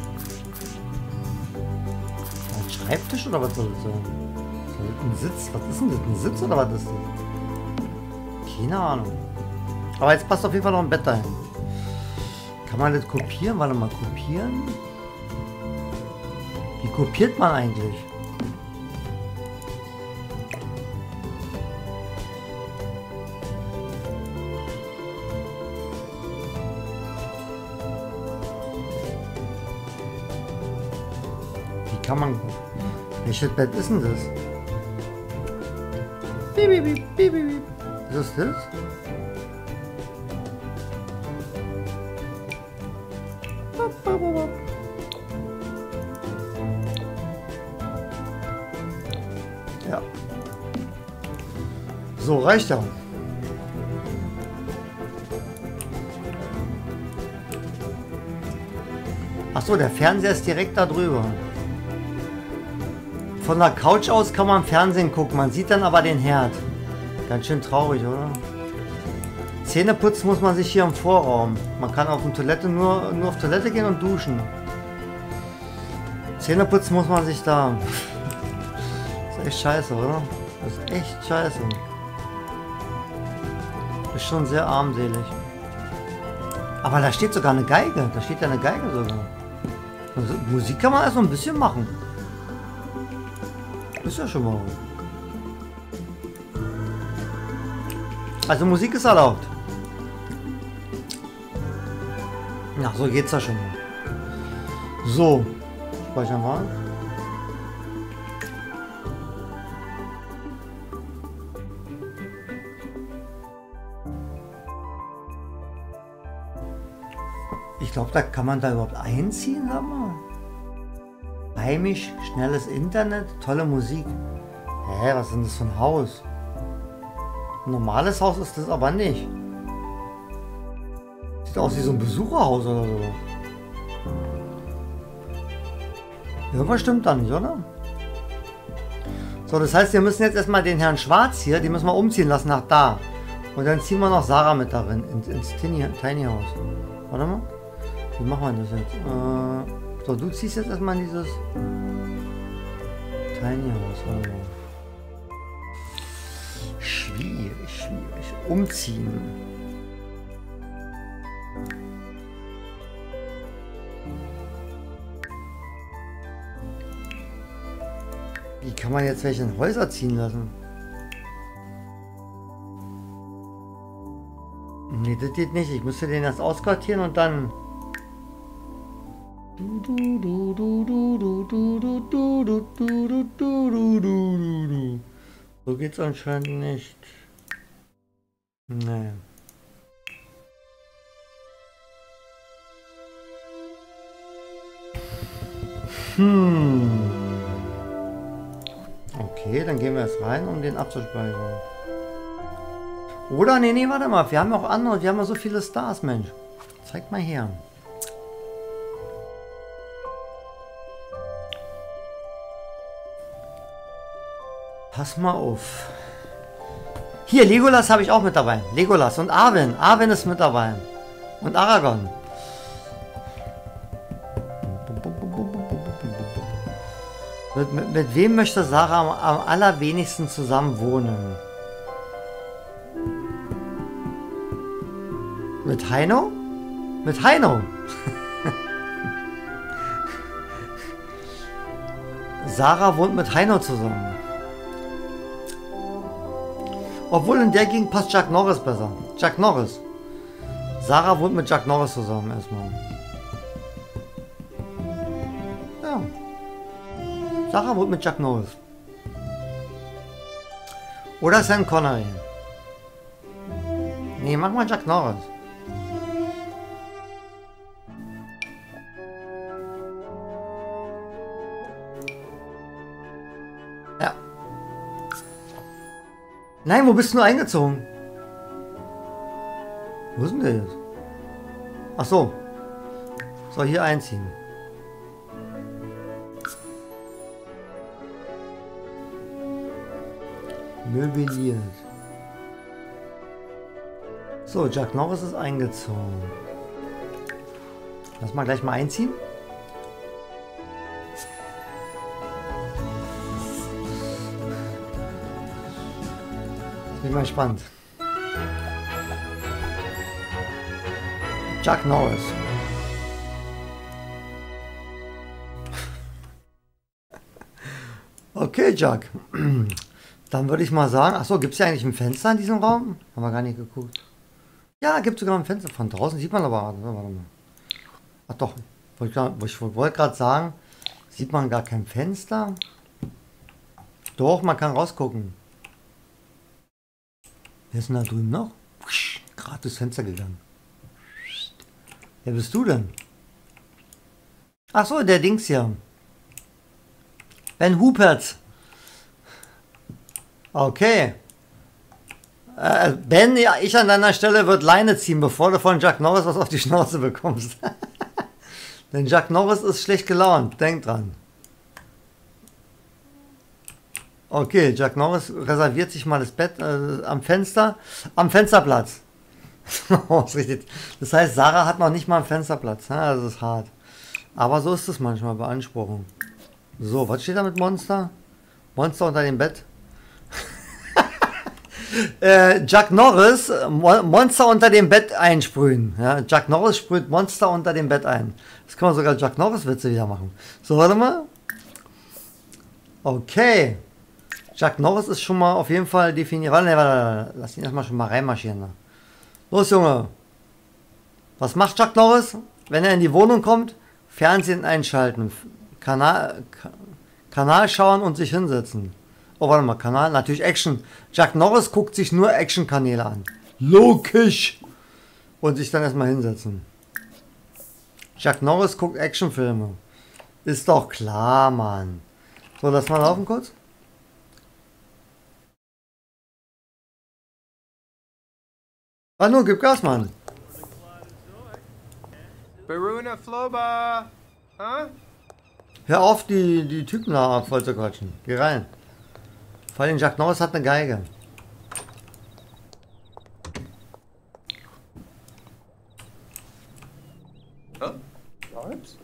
Ein Schreibtisch oder was soll das sein? Ein Sitz? Was ist denn das? Ein Sitz oder was ist das? Keine Ahnung. Aber jetzt passt auf jeden Fall noch ein Bett dahin. Kann man das kopieren? Warte mal, kopieren? Wie kopiert man eigentlich? Wie kann man... Welches Bett ist denn das? Piep, piep, piep, piep, piep. Was ist das? Ja. So, reicht ja. Ach so, der Fernseher ist direkt da drüber. Von der Couch aus kann man Fernsehen gucken, man sieht dann aber den Herd. Ganz schön traurig, oder? Zähne putzen muss man sich hier im Vorraum. Man kann auf die Toilette nur, nur auf Toilette gehen und duschen. Zähne putzen muss man sich da. Das ist echt scheiße, oder? Das ist echt scheiße. Ist schon sehr armselig. Aber da steht sogar eine Geige. Da steht ja eine Geige sogar. Also Musik kann man erst noch ein bisschen machen. Ist ja schon mal. Also Musik ist erlaubt. Na, so geht's ja schon mal. So. Speichern wir. Ich glaube, da kann man da überhaupt einziehen, sag mal. Heimisch, schnelles Internet, tolle Musik. Hä, was ist denn das für ein Haus? Ein normales Haus ist das aber nicht. Sieht aus wie so ein Besucherhaus oder so. Irgendwas stimmt da nicht, oder? So, das heißt, wir müssen jetzt erstmal den Herrn Schwarz hier, die müssen wir umziehen lassen nach da. Und dann ziehen wir noch Sarah mit darin, ins, ins Tiny, Tiny House. Warte mal. Wie machen wir das jetzt? Äh, so, du ziehst jetzt erstmal in dieses Tiny House. Warte mal. Schwierig, schwierig. Umziehen. Wie kann man jetzt welche in Häuser ziehen lassen? Nee, das geht nicht. Ich müsste den erst ausquartieren und dann... So geht's anscheinend nicht. Nee. Hm. Okay, dann gehen wir jetzt rein, um den abzuspeichern. Oder, nee, nee, warte mal. Wir haben auch andere. Wir haben ja so viele Stars, Mensch. Zeig mal her. Pass mal auf. Hier, Legolas habe ich auch mit dabei. Legolas und Arwen. Arwen ist mit dabei. Und Aragorn. Mit, mit, mit wem möchte Sarah am, am allerwenigsten zusammen wohnen? Mit Heino? Mit Heino. Sarah wohnt mit Heino zusammen. Obwohl in der Gegend passt Chuck Norris besser. Chuck Norris. Sarah wohnt mit Chuck Norris zusammen erstmal. Ja. Sarah wohnt mit Chuck Norris. Oder Sam Connery. Nee, mach mal Chuck Norris. Ja. Nein, wo bist du nur eingezogen? Wo ist denn der jetzt? Ach so. So, hier einziehen. Möbliert. So, Chuck Norris ist eingezogen. Lass mal gleich mal einziehen. Jetzt bin ich mal gespannt. Chuck Norris. Okay, Chuck. Dann würde ich mal sagen, achso, gibt es ja eigentlich ein Fenster in diesem Raum? Haben wir gar nicht geguckt. Ja, gibt sogar ein Fenster. Von draußen sieht man aber. Warte mal. Ach doch, ich wollte gerade sagen, sieht man gar kein Fenster? Doch, man kann rausgucken. Wer ist denn da drüben noch? Gerade durchs Fenster gegangen. Wer bist du denn? Ach so, der Dings hier. Ben Hupert. Okay. Äh, Ben, ja, ich an deiner Stelle würde Leine ziehen, bevor du von Chuck Norris was auf die Schnauze bekommst. Denn Chuck Norris ist schlecht gelaunt. Denk dran. Okay, Chuck Norris reserviert sich mal das Bett äh, am Fenster. Am Fensterplatz. Das heißt, Sarah hat noch nicht mal einen Fensterplatz. Ja, das ist hart. Aber so ist es manchmal, Beanspruchung. So, was steht da mit Monster? Monster unter dem Bett. äh, Chuck Norris, Mo Monster unter dem Bett einsprühen. Ja, Chuck Norris sprüht Monster unter dem Bett ein. Das kann man sogar Chuck Norris Witze wieder machen. So, warte mal. Okay. Chuck Norris ist schon mal auf jeden Fall definiert. Warte, warte, warte. Lass ihn erstmal schon mal reinmarschieren. Da. Los, Junge. Was macht Chuck Norris, wenn er in die Wohnung kommt? Fernsehen einschalten. Kanal, Ka Kanal schauen und sich hinsetzen. Oh, warte mal, Kanal, natürlich Action. Chuck Norris guckt sich nur Action-Kanäle an. Logisch. Und sich dann erstmal hinsetzen. Chuck Norris guckt Actionfilme. Ist doch klar, Mann. So, lass mal laufen kurz. Ah, nur, gib Gas, Mann. Baruna Floba. Huh? Hör auf, die, die Typen da voll zu quatschen. Geh rein. Vor allem Jack Norris hat eine Geige. Huh? Barbs?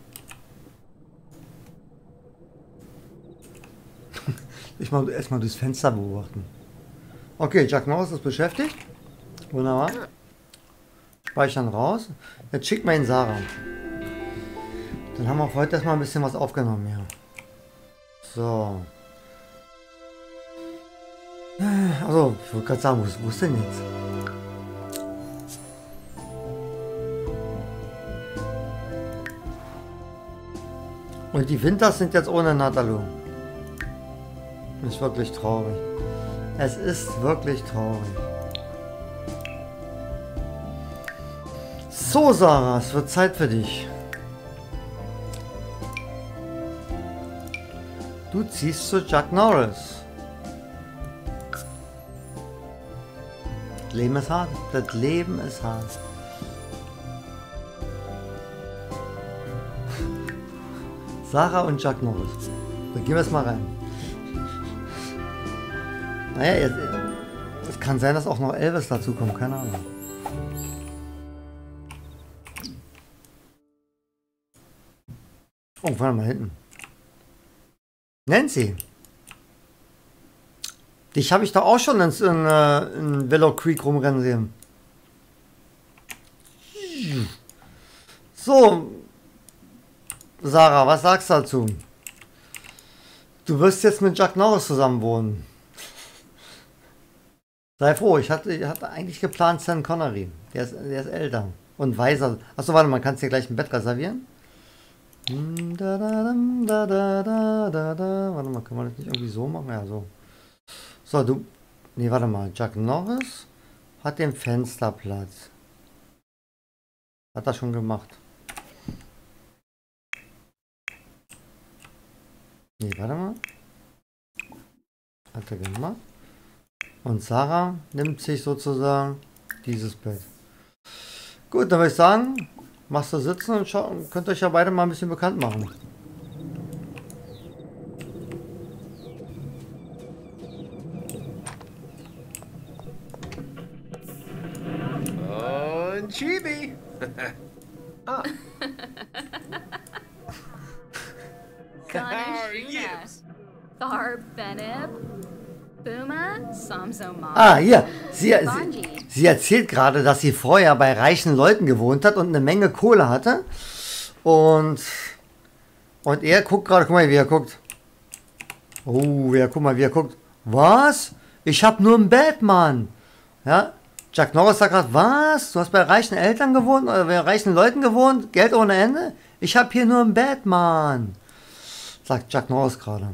Ich mal erstmal durchs Fenster beobachten. Okay, Jack Norris ist beschäftigt. Wunderbar. Speichern raus. Jetzt schickt mal ihn Sarah. Dann haben wir auch heute erstmal ein bisschen was aufgenommen hier. So. Also, ich wollte gerade sagen, wo, wo ist denn jetzt? Und die Winters sind jetzt ohne Natalu. Ist wirklich traurig. Es ist wirklich traurig. So, Sarah, es wird Zeit für dich. Du ziehst zu Jack Norris. Das Leben ist hart. Das Leben ist hart. Sarah und Jack Norris. Da gehen wir es mal rein. Naja, jetzt, es kann sein, dass auch noch Elvis dazu kommt. Keine Ahnung. Oh, warte mal hinten. Nancy. Dich habe ich doch auch schon ins, in, äh, in Willow Creek rumrennen sehen. So. Sarah, was sagst du dazu? Du wirst jetzt mit Jack Norris zusammen wohnen. Sei froh, ich hatte, ich hatte eigentlich geplant Sean Connery. Der ist, der ist älter und weiser. Achso, warte mal, kannst du dir gleich ein Bett reservieren? Da, da, da, da, da, da, da. Warte mal, kann man das nicht irgendwie so machen? Ja, so. So, du. Nee, warte mal. Jack Norris hat den Fensterplatz. Hat er schon gemacht. Nee, warte mal. Hat er gemacht. Und Sarah nimmt sich sozusagen dieses Bett. Gut, dann würde ich sagen, machst du sitzen und schau, könnt euch ja beide mal ein bisschen bekannt machen. Oh, Chibi. Ah. Ganeshuna. Thar Benib. Buma. Samsoma. Ah, hier. Sie, sie, Banji. sie erzählt gerade, dass sie vorher bei reichen Leuten gewohnt hat und eine Menge Kohle hatte. Und, und er guckt gerade, guck mal, wie er guckt. Oh, ja, guck mal, wie er guckt. Was? Ich habe nur einen Batman. Ja, Jack Norris sagt gerade, was? Du hast bei reichen Eltern gewohnt, oder bei reichen Leuten gewohnt? Geld ohne Ende? Ich habe hier nur einen Batman. Sagt Jack Norris gerade.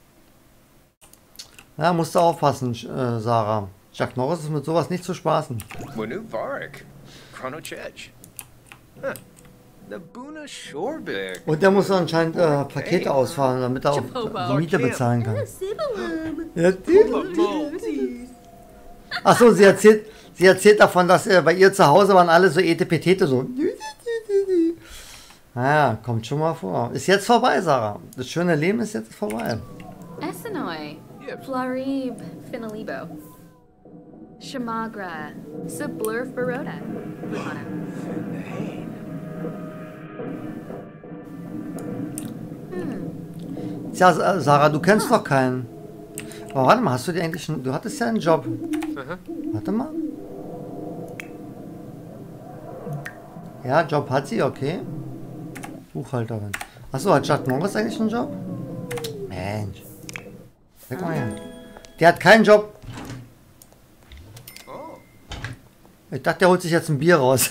Ja, musst du aufpassen, äh, Sarah. Jack Norris ist mit sowas nicht zu spaßen. Wanu Varek. Chrono Chech. Huh. Nabuna Shorebig. Und der muss anscheinend äh, Pakete ausfahren, damit er auch die Miete bezahlen kann. Ja, achso, sie erzählt, sie erzählt davon, dass äh, bei ihr zu Hause waren alle so Etepetete so. Naja, kommt schon mal vor. Ist jetzt vorbei, Sarah. Das schöne Leben ist jetzt vorbei. Essenoi. Flarib. Finalibo. Shamagra. Sublurf Baroda. Luhana. Tja, Sa- Sarah, du kennst doch keinen. Aber warte mal, hast du dir eigentlich schon... Du hattest ja einen Job. Warte mal. Ja, Job hat sie, okay. Buchhalterin. Achso, hat Jack Norris eigentlich einen Job? Mensch. Guck mal her. Der hat keinen Job. Ich dachte, der holt sich jetzt ein Bier raus.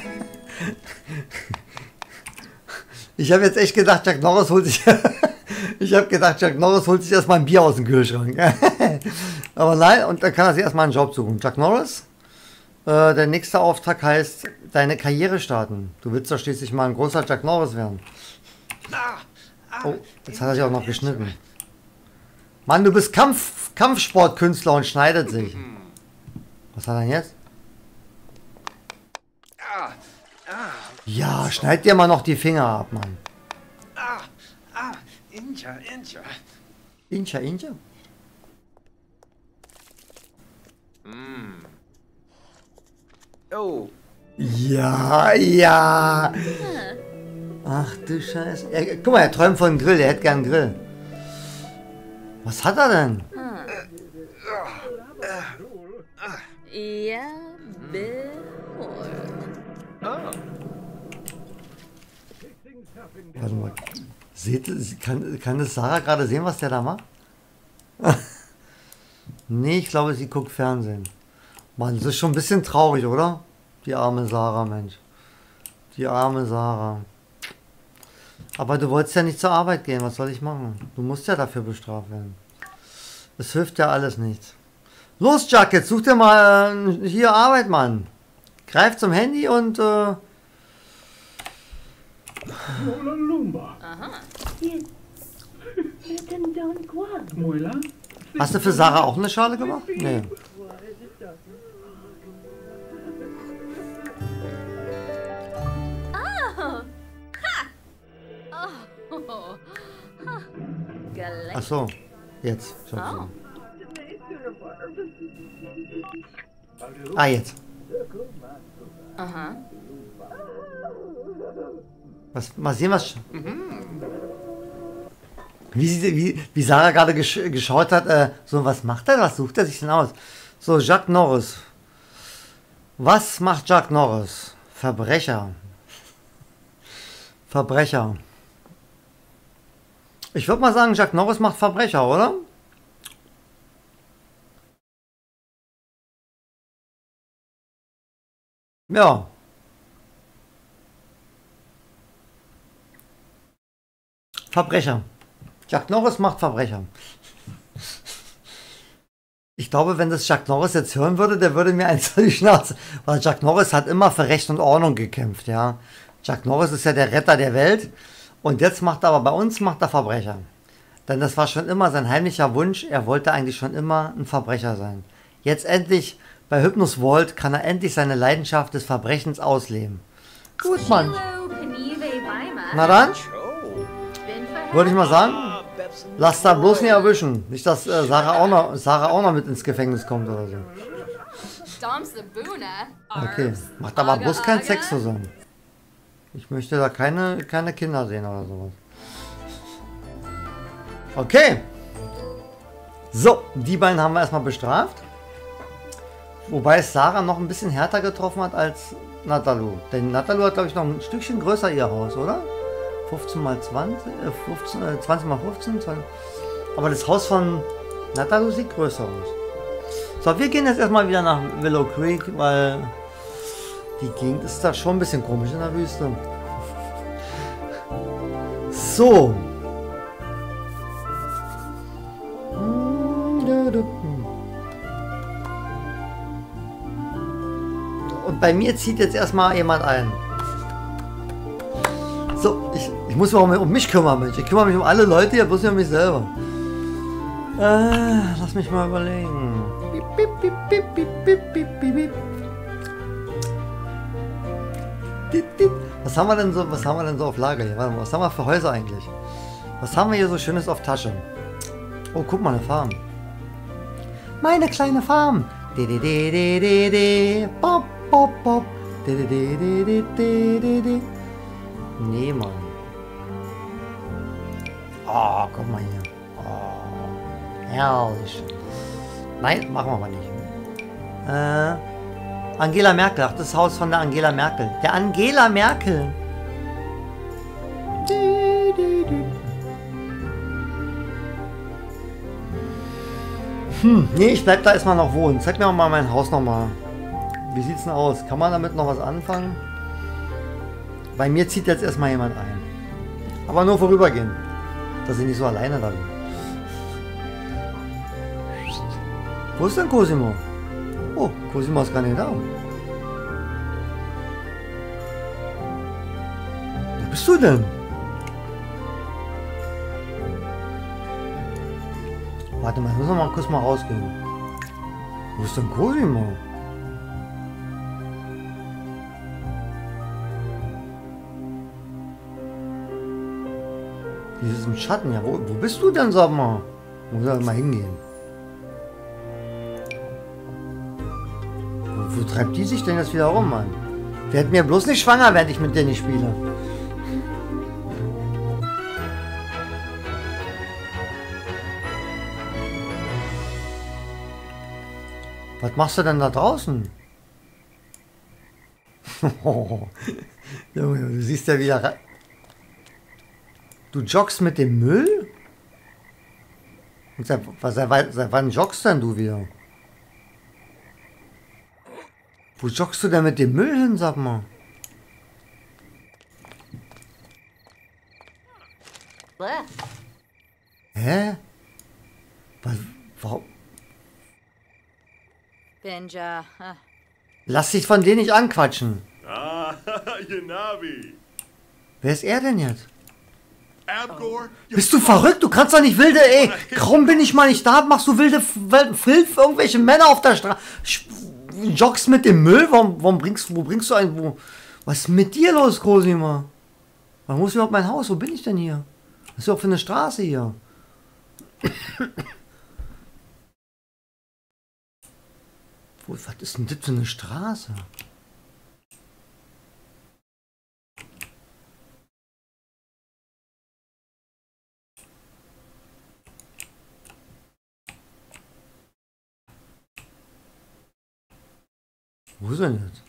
Ich habe jetzt echt gedacht, Jack Norris holt sich... Ich habe gedacht, Jack Norris holt sich erstmal ein Bier aus dem Kühlschrank. Aber nein, und dann kann er sich erstmal einen Job suchen. Jack Norris, äh, der nächste Auftrag heißt, deine Karriere starten. Du willst doch schließlich mal ein großer Jack Norris werden. Oh, jetzt hat er sich auch noch geschnitten. Mann, du bist Kampf, Kampfsportkünstler und schneidet sich. Was hat er denn jetzt? Ja, schneid dir mal noch die Finger ab, Mann. Ah, ah, Inja, Inja. Incha, Incha. Mm. Oh, Ja, ja. Ach du Scheiße. Er, guck mal, er träumt von einem Grill. Er hätte gern einen Grill. Was hat er denn? Ja, behold. oh. Warte mal. Seht, kann, kann das Sarah gerade sehen, was der da macht? Nee, ich glaube, sie guckt Fernsehen. Mann, das ist schon ein bisschen traurig, oder? Die arme Sarah, Mensch. Die arme Sarah. Aber du wolltest ja nicht zur Arbeit gehen. Was soll ich machen? Du musst ja dafür bestraft werden. Es hilft ja alles nichts. Los, Jack, jetzt such dir mal äh, hier Arbeit, Mann. Greif zum Handy und... Äh, hast du für Sarah auch eine Schale gemacht? Nee. Oh. Huh. Galay. Ach so, jetzt. Oh. Ah, jetzt. Uh-huh. Was, mal sehen, was... Wie, sie, wie, wie Sarah gerade gesch geschaut hat, äh, so, was macht er, was sucht er sich denn aus? So, Chuck Norris. Was macht Chuck Norris? Verbrecher. Verbrecher. Ich würde mal sagen, Chuck Norris macht Verbrecher, oder? Ja. Verbrecher. Chuck Norris macht Verbrecher. Ich glaube, wenn das Chuck Norris jetzt hören würde, der würde mir eins vor die Schnauze. Weil Chuck Norris hat immer für Recht und Ordnung gekämpft, ja. Chuck Norris ist ja der Retter der Welt. Und jetzt macht er aber bei uns macht er Verbrecher. Denn das war schon immer sein heimlicher Wunsch. Er wollte eigentlich schon immer ein Verbrecher sein. Jetzt endlich, bei Hypnos Vault, kann er endlich seine Leidenschaft des Verbrechens ausleben. Gut, Mann. Na dann, würde ich mal sagen, lass da bloß nicht erwischen. Nicht, dass äh, Sarah, auch noch, Sarah auch noch mit ins Gefängnis kommt oder so. Okay, macht aber bloß keinen Sex zusammen. Ich möchte da keine, keine Kinder sehen oder sowas. Okay. So, die beiden haben wir erstmal bestraft. Wobei es Sarah noch ein bisschen härter getroffen hat als Natalu. Denn Natalu hat, glaube ich, noch ein Stückchen größer ihr Haus, oder? fünfzehn mal zwanzig, äh, fünfzehn, äh, zwanzig mal fünfzehn, zwanzig. Aber das Haus von Natalu sieht größer aus. So, wir gehen jetzt erstmal wieder nach Willow Creek, weil die Gegend ist da schon ein bisschen komisch in der Wüste. So. Und bei mir zieht jetzt erstmal jemand ein. So, ich, ich muss mich auch um mich kümmern, Mensch. Ich kümmere mich um alle Leute, hier bloß nicht um mich selber. Äh, lass mich mal überlegen. Bip, bip, bip, bip, bip, bip, bip, bip. Was haben wir denn so, was haben wir denn so auf Lager hier? Warte mal, was haben wir für Häuser eigentlich? Was haben wir hier so Schönes auf Tasche? Oh, guck mal, eine Farm. Meine kleine Farm. De de de de de de. Bop, bop, bop. De de de de de de de de. Nee, Mann. Oh, guck mal hier. Oh, herrlich. Nein, machen wir mal nicht. Äh... Angela Merkel, ach, das Haus von der Angela Merkel. Der Angela Merkel. Hm, nee, ich bleib da erstmal noch wohnen. Zeig mir mal mein Haus nochmal. Wie sieht's denn aus? Kann man damit noch was anfangen? Bei mir zieht jetzt erstmal jemand ein. Aber nur vorübergehend. Dass ich nicht so alleine da bin. Wo ist denn Cosimo? Oh, Cosimo ist gar nicht da. Wo bist du denn? Warte mal, ich muss noch mal kurz mal rausgehen. Wo ist denn Cosimo? Hier ist ein Schatten, ja. Wo, wo bist du denn, sag mal? Muss er mal hingehen. Wo, wo treibt die sich denn jetzt wieder rum, Mann? Werd mir bloß nicht schwanger, während ich mit der nicht spiele. Was machst du denn da draußen? Junge, du siehst ja wieder... Du joggst mit dem Müll? Und seit, seit, seit wann joggst denn du wieder? Wo joggst du denn mit dem Müll hin, sag mal? Blah. Hä? Was, warum? Benja. Uh, Lass dich von denen nicht anquatschen. Ah, Yanabi. Wer ist er denn jetzt? Abgor. Bist du verrückt? Du kannst doch nicht wilde, ey. Kaum bin ich mal nicht da, machst du wilde Filf, irgendwelche Männer auf der Straße. Joggst mit dem Müll? Warum, warum bringst, wo bringst du einen? Wo, was ist mit dir los, Cosima? Warum muss ich überhaupt mein Haus? Wo bin ich denn hier? Was ist überhaupt für eine Straße hier? Wo, was ist denn das für eine Straße? Wo ist er jetzt?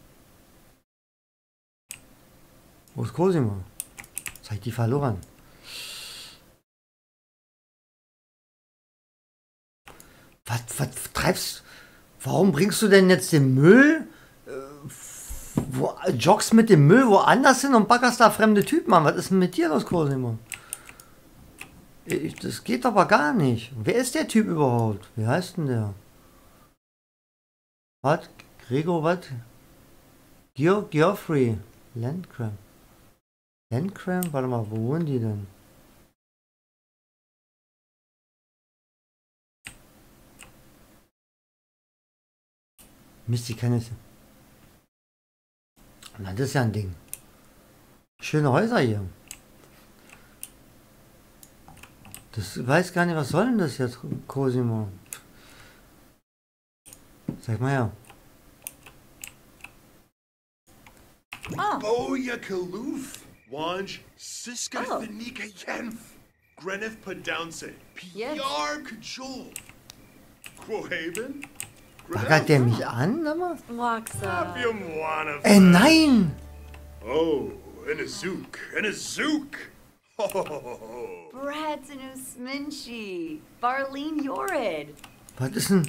Wo ist Cosima? Jetzt hab ich die verloren. Was, was treibst... Warum bringst du denn jetzt den Müll? Äh, wo, joggst mit dem Müll woanders hin und baggerst da fremde Typen an? Was ist denn mit dir los, Cosima? Ich, das geht aber gar nicht. Wer ist der Typ überhaupt? Wie heißt denn der? Was? Gregor, was? Geoff Geoffrey. Landcram. Landcram? Warte mal, wo wohnen die denn? Mist, ich kann es. Na, das ist ja ein Ding. Schöne Häuser hier. Das weiß gar nicht, was soll denn das jetzt, Cosima? Sag mal ja. oh, Boya Kaloof. Wanj. Siska Oh. Finika Yenf. Greneth Padownse. Yes. Piar Kajol. Quohaven. Baggert der mich an, sag mal? Waxa. Ey, nein! Oh, in a zook, in a zook. Ho, ho, ho, ho. Bradzinus Minchi. Barleen Yorid. Was ist denn?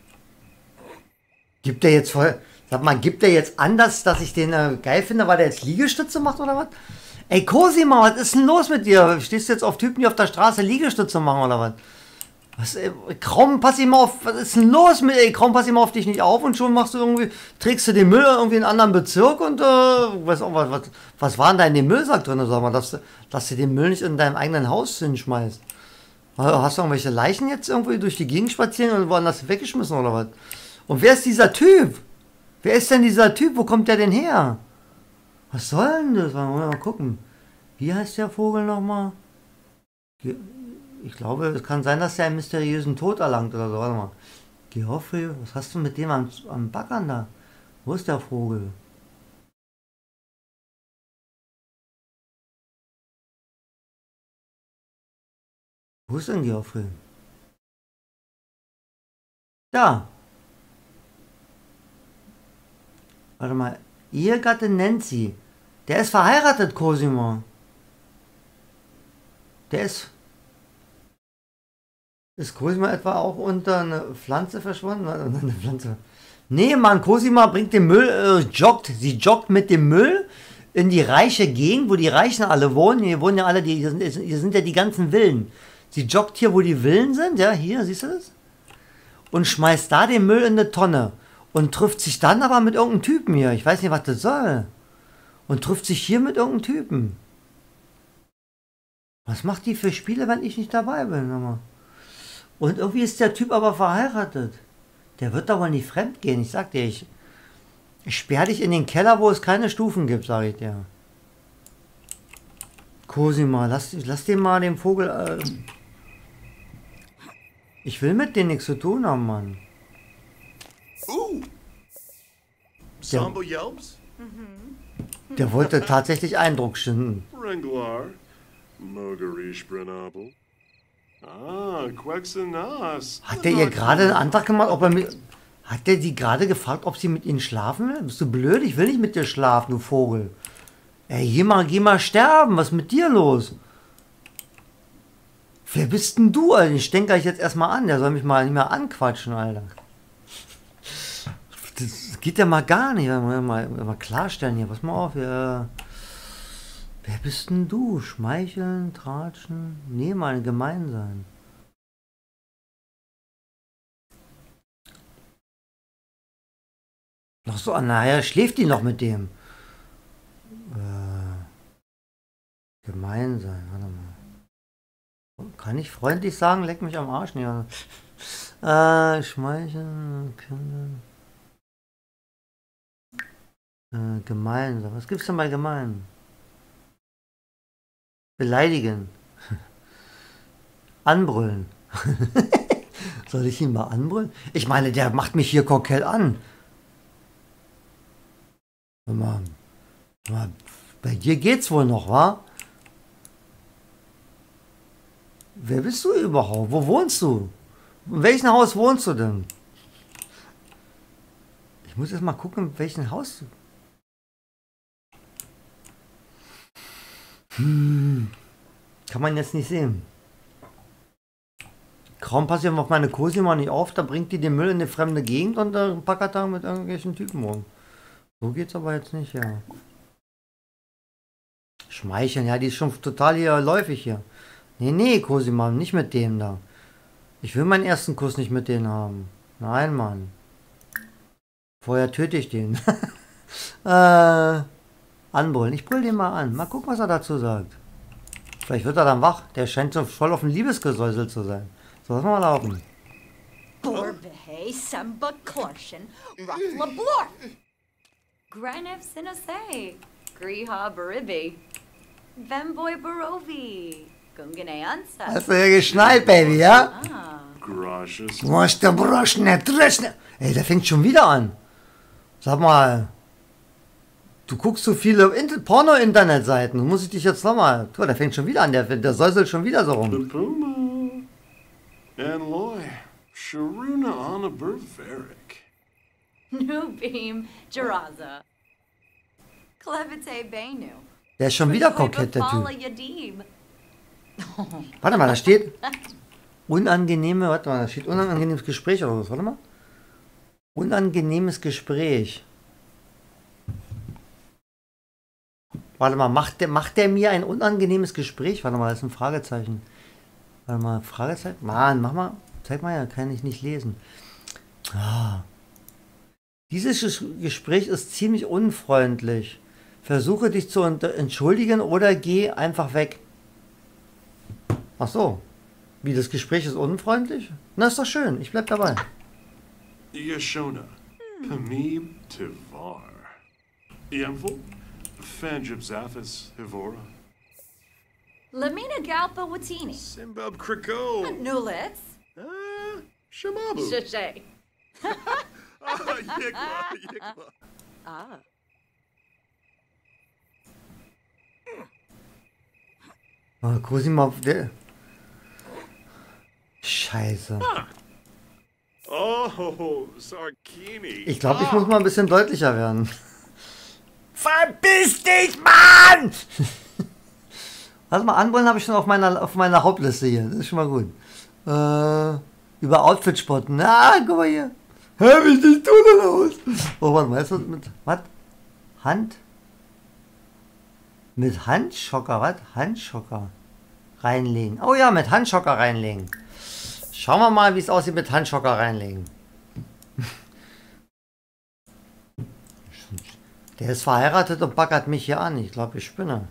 Gibt der jetzt voll. Sag mal, gibt der jetzt an, dass, dass ich den äh, geil finde, weil der jetzt Liegestütze macht oder was? Ey, Cosima, was ist denn los mit dir? Stehst du jetzt auf Typen, die auf der Straße Liegestütze machen oder was? Was, ey, kaum pass ich mal auf, was ist denn los mit, ey, kaum pass ich mal auf dich nicht auf und schon machst du irgendwie, trägst du den Müll irgendwie in einen anderen Bezirk und, äh, weiß auch, was, was, was war denn da in dem Müllsack drin, sag mal, dass, du- dass du den Müll nicht in deinem eigenen Haus hinschmeißt? Hast du irgendwelche Leichen jetzt irgendwie durch die Gegend spazieren und woanders weggeschmissen oder was? Und wer ist dieser Typ? Wer ist denn dieser Typ? Wo kommt der denn her? Was soll denn das? Wollen wir mal gucken. Wie heißt der Vogel nochmal? Ge- Ich glaube, es kann sein, dass er einen mysteriösen Tod erlangt oder so. Warte mal. Geoffrey, was hast du mit dem am, am Backern da? Wo ist der Vogel? Wo ist denn Geoffrey? Da. Warte mal. Ehegatte Nancy. Der ist verheiratet, Cosima. Der ist... Ist Cosima etwa auch unter eine Pflanze verschwunden? Warte, unter eine Pflanze. Nee, Mann, Cosima bringt den Müll, äh, joggt. Sie joggt mit dem Müll in die reiche Gegend, wo die Reichen alle wohnen. Hier wohnen ja alle, die, hier sind, hier sind ja die ganzen Villen. Sie joggt hier, wo die Villen sind, ja, hier, siehst du das? Und schmeißt da den Müll in eine Tonne. Und trifft sich dann aber mit irgendeinem Typen hier. Ich weiß nicht, was das soll. Und trifft sich hier mit irgendeinem Typen. Was macht die für Spiele, wenn ich nicht dabei bin? Nochmal. Und irgendwie ist der Typ aber verheiratet. Der wird doch wohl nicht fremd gehen. Ich sag dir, ich, ich sperr dich in den Keller, wo es keine Stufen gibt, sag ich dir. Cosima, lass, lass den mal den Vogel... Äh, ich will mit denen nichts zu tun haben, Mann. Ooh. Sambo yelps? Der wollte tatsächlich Eindruck schinden. Ringlar. Mogarish Brenabel. Ah, Quexenas. Hat der ihr gerade einen Antrag gemacht, ob er mit... Hat der die gerade gefragt, ob sie mit ihnen schlafen will? Bist du blöd? Ich will nicht mit dir schlafen, du Vogel. Ey, geh mal, geh mal sterben. Was ist mit dir los? Wer bist denn du, Alter? Ich denke euch jetzt erstmal an. Der soll mich mal nicht mehr anquatschen, Alter. Das geht ja mal gar nicht. Mal, mal, mal klarstellen hier. Pass mal auf. Ja. Wer bist denn du? Schmeicheln, tratschen? Nee, mal gemein sein. Noch so, naja, schläft die noch mit dem? Äh, gemein sein, warte mal. Kann ich freundlich sagen, leck mich am Arsch? Nee, äh, schmeicheln, können. Äh, gemein sein. Was gibt's denn bei gemein? Beleidigen. Anbrüllen. Soll ich ihn mal anbrüllen? Ich meine, der macht mich hier kokett an. Hör mal, hör mal, bei dir geht's wohl noch, wa? Wer bist du überhaupt? Wo wohnst du? In welchem Haus wohnst du denn? Ich muss erst mal gucken, in welchem Haus du... Hm. Kann man jetzt nicht sehen. Kaum passieren auf meine Cosima nicht auf, da bringt die den Müll in eine fremde Gegend und da packert er mit irgendwelchen Typen rum. So geht's aber jetzt nicht, ja. Schmeicheln, ja, die ist schon total hier läufig hier. Nee, nee, Cosima, nicht mit dem da. Ich will meinen ersten Kuss nicht mit denen haben. Nein, Mann. Vorher töte ich den. äh, anbrüllen. Ich brüll den mal an. Mal gucken, was er dazu sagt. Vielleicht wird er dann wach. Der scheint so voll auf ein Liebesgesäusel zu sein. So, lass mal laufen. Borbehe, Samba Klorshen, Ruffla Blor. Grenif Sinase, Griha Baribi, Vemboy Barovi, Gungane Ansa. Hast du ja geschnallt, Baby, ja? Ah. Gracious. Du musst der Broschne, Dreschne. Ey, der fängt schon wieder an. Sag mal, du guckst so viele Inter Porno-Internetseiten. Du musst dich jetzt nochmal... Du, der fängt schon wieder an. Der, der säuselt schon wieder so rum. Puma. And Loy. Sharuna on a Berveric. New Beam, Jaraza. Clevite Benu. Der ist schon wieder kokett, der Typ. Warte mal, da steht... Unangenehme... Warte mal, da steht unangenehmes Gespräch oder was. Warte mal. Unangenehmes Gespräch. Warte mal, macht der, macht der mir ein unangenehmes Gespräch? Warte mal, das ist ein Fragezeichen. Warte mal, Fragezeichen? Mann, mach mal. Zeig mal, ja, kann ich nicht lesen. Ah. Dieses Gespräch ist ziemlich unfreundlich. Versuche dich zu entschuldigen oder geh einfach weg. Ach so. Wie, das Gespräch ist unfreundlich? Na, ist doch schön. Ich bleib dabei. Yashona. Pamib Tivar. Yamful. Fanjib Zathis Hivora. Lamina Galpa Watini. Simbab Kriko. Nulitz. Ah, Shamabu. Shashay. Ah, Yigla, Yigla. Ah. Oh, Cosima, der... Scheiße. Oh, Sarkini. Ich glaube, ich muss mal ein bisschen deutlicher werden. Verpiss dich, Mann! Warte mal, anbrüllen habe ich schon auf meiner, auf meiner Hauptliste hier. Das ist schon mal gut. Äh, über Outfit spotten. Ah, guck mal hier. Hä, wie siehst du denn aus? Oh, warte mal, ist das mit... Was? Hand? Mit Handschocker, was? Handschocker reinlegen. Oh ja, mit Handschocker reinlegen. Schauen wir mal, wie es aussieht mit Handschocker reinlegen. Der ist verheiratet und baggert mich hier an. Ich glaube, ich spinne.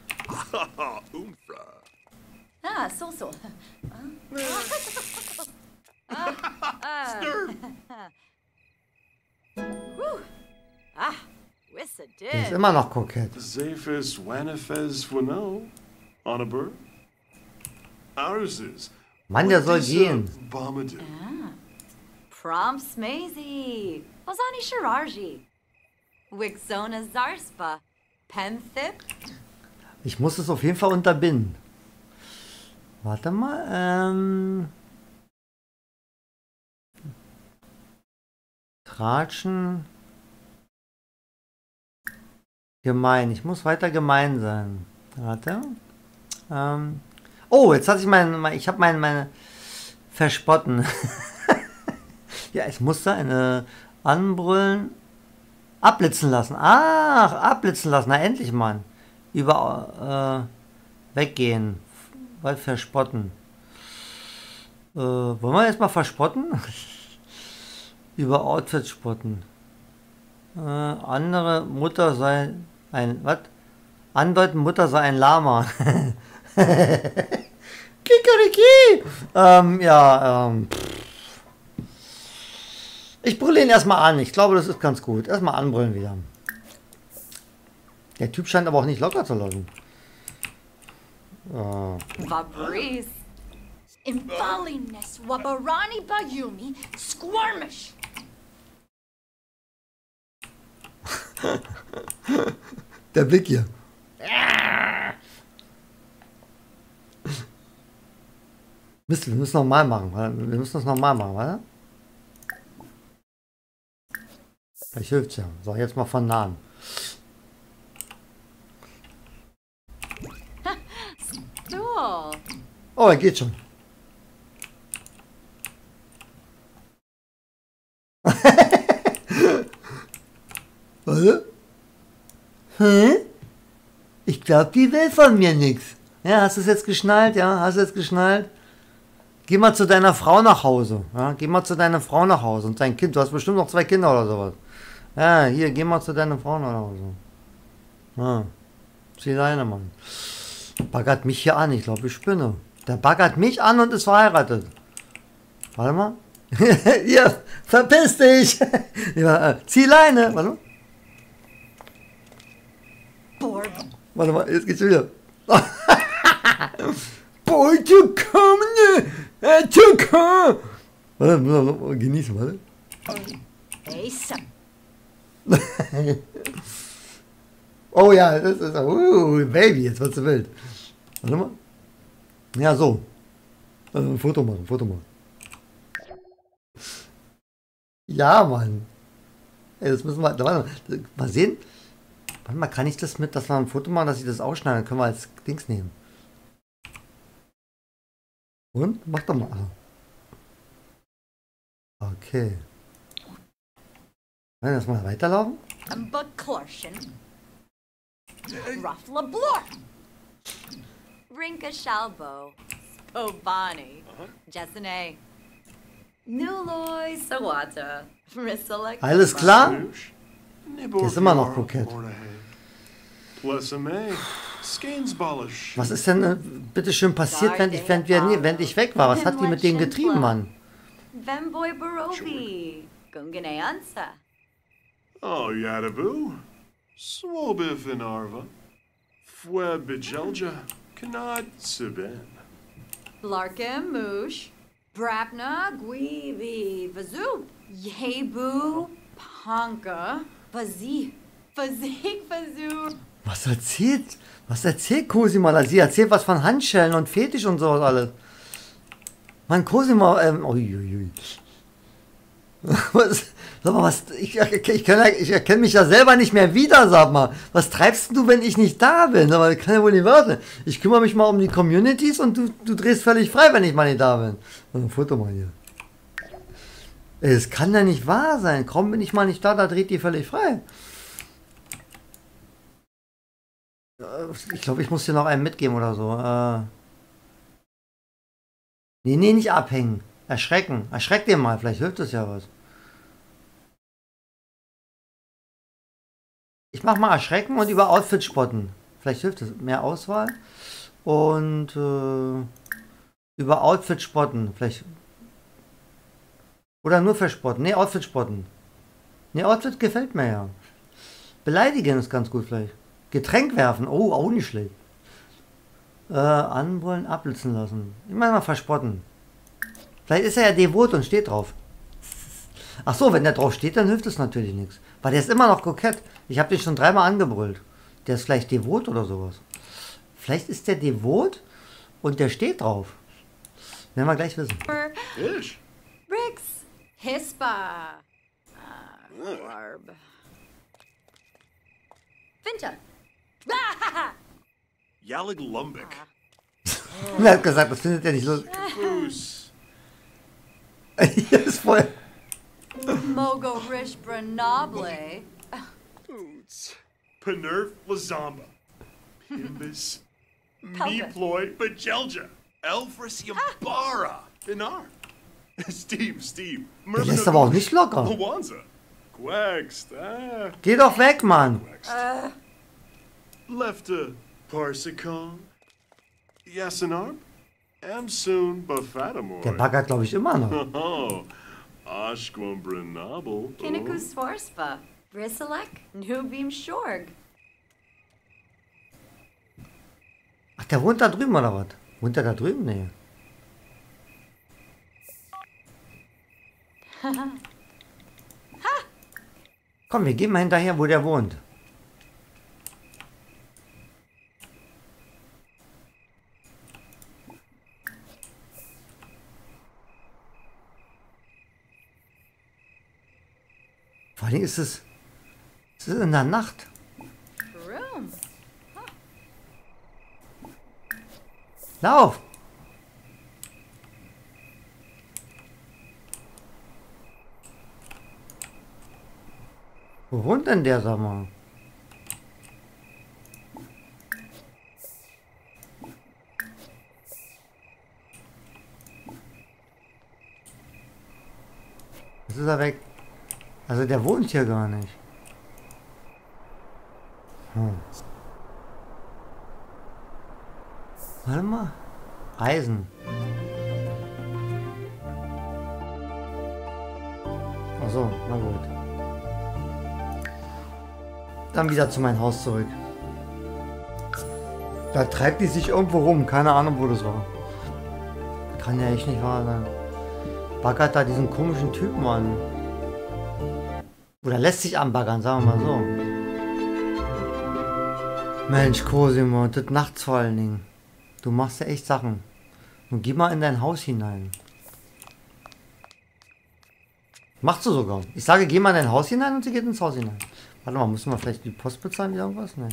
Umfra. Ah, so so. Stir. Ah, Wissa Der ist did. immer noch kokett. Zephys Wanifes Wano. Honorber? Ours is. Mann, der soll What is, uh, gehen. Bombadil? Prom Smazy. Ozani Shirarji. Wixona Zarspa. Penthip. Ich muss es auf jeden Fall unterbinden. Warte mal. Ähm... Tratschen. Gemein. Ich muss weiter gemein sein. Warte. Ähm... Oh, jetzt hatte ich mein, mein ich habe mein, meine Verspotten. Ja, ich musste eine anbrüllen, abblitzen lassen. Ach, abblitzen lassen. Na endlich, Mann. Über äh, weggehen. Weil verspotten. Äh, wollen wir jetzt mal verspotten? Über Outfits spotten. Äh, andere Mutter sei ein was? Andeuten, Mutter sei ein Lama. Kikeriki! Ähm, ja, ähm. Ich brülle ihn erstmal an. Ich glaube, das ist ganz gut. Erstmal anbrüllen wieder. Der Typ scheint aber auch nicht locker zu lassen. Äh. Vabris. Imbalines Wabarani Bayumi. Squirmish. Der Blick hier. Mist, wir müssen nochmal machen. Wir müssen das nochmal machen, oder? Vielleicht hilft's ja. So, jetzt mal von nahen. Duel. Oh, er geht schon. Warte. Hä? Ich glaube, die will von mir nichts. Ja, hast du es jetzt geschnallt? Ja, hast du es geschnallt? Geh mal zu deiner Frau nach Hause. Ja, geh mal zu deiner Frau nach Hause und dein Kind. Du hast bestimmt noch zwei Kinder oder sowas. Ja, hier, geh mal zu deiner Frau nach Hause. Ja, zieh deine, Mann. Baggert mich hier an. Ich glaube, ich spinne. Der baggert mich an und ist verheiratet. Warte mal. Hier, verpiss dich. Ja, äh, zieh Leine. Warte mal. Warte mal, jetzt geht's wieder. Boy, to come, to come. Warte, warte, genießen, warte. Oh ja, das ist, uh, Baby, jetzt wird's wild. Warte mal. Ja, so. Also ein Foto machen, Foto machen. Ja, Mann. Ey, das müssen wir, warte mal, mal sehen. Warte mal, kann ich das mit, dass wir ein Foto machen, dass ich das ausschneide? Dann können wir als Dings nehmen. Und? Mach doch mal. Okay. Wollen wir das mal weiterlaufen? Ruffla Blur. Rinka Shalbo. Obani. Jessene. Nuloy Sawata. Risala. Alles klar? Nibor Ist immer noch kokett. Was ist denn äh, bitte schön passiert, wenn ich, wenn, wir, wenn ich weg war? Was hat die mit denen getrieben, Mann? Vemboy Barovi. Gungane Ansa. Oh, Yadabu. Swobif in Arva. Fwe Bijelja. Kanad Sibin. Larkin Moosh. Brapna Guivi. Vazoo. Yebu. Panka. Vazi. Vazik Vazoo. Was erzählt? Was erzählt Cosima? Sie erzählt was von Handschellen und Fetisch und sowas alles. Mann, Cosima, ähm, uiuiui. Was, sag mal, was, ich, ich, kann, ich erkenne mich ja selber nicht mehr wieder, sag mal. Was treibst du, wenn ich nicht da bin? Aber das kann ja wohl nicht warten. Ich kümmere mich mal um die Communities und du, du drehst völlig frei, wenn ich mal nicht da bin. Also ein Foto mal hier. Ey, das kann ja nicht wahr sein. Kaum bin ich mal nicht da, da dreht die völlig frei. Ich glaube, ich muss dir noch einen mitgeben oder so. Äh nee, nee, nicht abhängen. Erschrecken. Erschreck dir mal, vielleicht hilft es ja was. Ich mach mal erschrecken und über Outfit spotten. Vielleicht hilft es. Mehr Auswahl. Und äh, über Outfit spotten. Vielleicht. Oder nur verspotten. Nee, Outfit spotten. Nee, Outfit gefällt mir ja. Beleidigen ist ganz gut vielleicht. Getränk werfen. Oh, auch nicht schlecht. Äh, anwollen, abblitzen lassen. Immer mal verspotten. Vielleicht ist er ja devot und steht drauf. Ach so, wenn der drauf steht, dann hilft es natürlich nichts. Weil der ist immer noch kokett. Ich habe den schon dreimal angebrüllt. Der ist vielleicht devot oder sowas. Vielleicht ist der devot und der steht drauf. Werden wir gleich wissen. Ish. Rix. Hispa. Uh, Barb. Fincha. Yalig Lumbik. Er hat gesagt, das findet er nicht lustig. Foos. Hier ist voll. Mogo Rish Branable. Boots. Penerf Lazamba. Pimbus. Pelka. Meploy Bajelja. Elfrisium Bara. Binar. Steve, Steve. Der lässt aber auch nicht locker. Lawanza. Quaxt. Ah. Geh doch weg, Mann. Quaxt. Lefta. Parsicon. Yasinarb. Amsoon Buffatamoy. Der baggert, glaube ich, immer noch. Oh. Ashquam Brenabel. Kinnikus Forspa. Brisselek. Nubim Shorg. Ach, der wohnt da drüben, oder was? Wohnt der da drüben? Nee. Komm, wir gehen mal hinterher, wo der wohnt. Vor allem ist es, es ist in der Nacht. Room. Lauf! Wo wohnt denn der, sag mal? Jetzt ist er weg. Also der wohnt hier gar nicht. Hm. Warte mal. Eisen. Achso, na gut. Dann wieder zu meinem Haus zurück. Da treibt die sich irgendwo rum. Keine Ahnung, wo das war. Kann ja echt nicht wahr sein. Baggert da diesen komischen Typen an. Oder lässt sich anbaggern, sagen wir mal so. Mensch, Cosimo, das nachts vor allen Dingen. Du machst ja echt Sachen. Nun geh mal in dein Haus hinein. Machst du sogar. Ich sage, geh mal in dein Haus hinein und sie geht ins Haus hinein. Warte mal, müssen wir vielleicht die Post bezahlen oder irgendwas? Nein.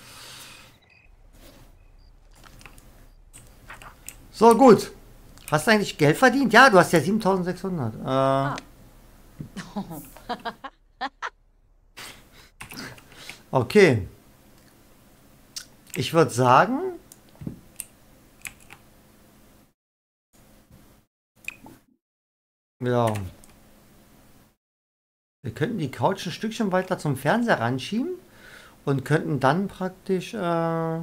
So, gut. Hast du eigentlich Geld verdient? Ja, du hast ja siebentausendsechshundert. Äh, Ah. Okay. Ich würde sagen, ja, wir könnten die Couch ein Stückchen weiter zum Fernseher ranschieben und könnten dann praktisch äh,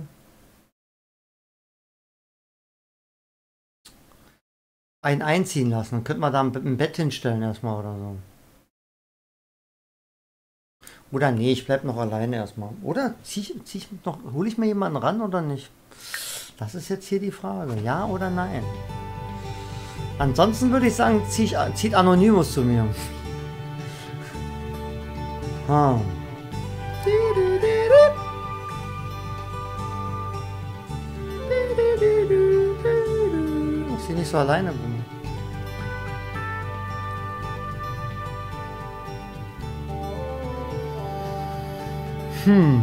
einen einziehen lassen. Dann könnten wir da ein Bett hinstellen erstmal oder so. Oder nee, ich bleib noch alleine erstmal. Oder zieh ich, zieh ich noch, hole ich mir jemanden ran oder nicht? Das ist jetzt hier die Frage. Ja oder nein? Ansonsten würde ich sagen, zieh ich, zieht Anonymous zu mir. Ha. Ich sie nicht so alleine bin. Hm.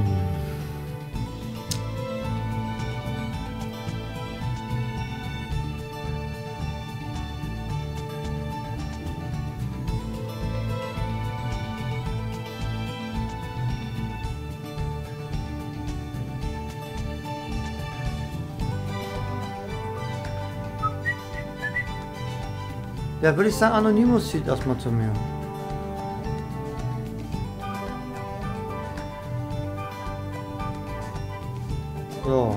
Ja, würde ich sagen, Anonymous zieht erstmal zu mir. So.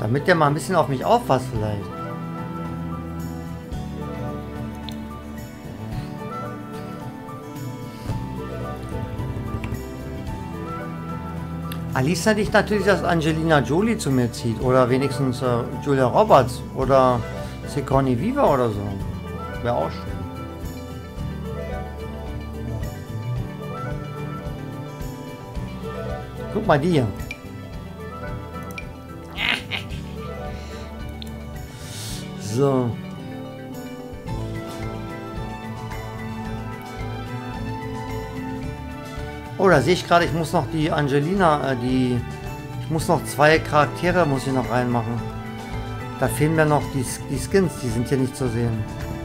Damit der mal ein bisschen auf mich aufpasst vielleicht. Alice hätte ich natürlich, dass Angelina Jolie zu mir zieht. Oder wenigstens äh, Julia Roberts. Oder Sigourney Weaver oder so. Wäre auch schön. Guck mal die hier. So. Oh, da sehe ich gerade, ich muss noch die Angelina, äh, die... Ich muss noch zwei Charaktere, muss ich noch reinmachen. Da fehlen mir noch die, die Skins, die sind hier nicht zu sehen.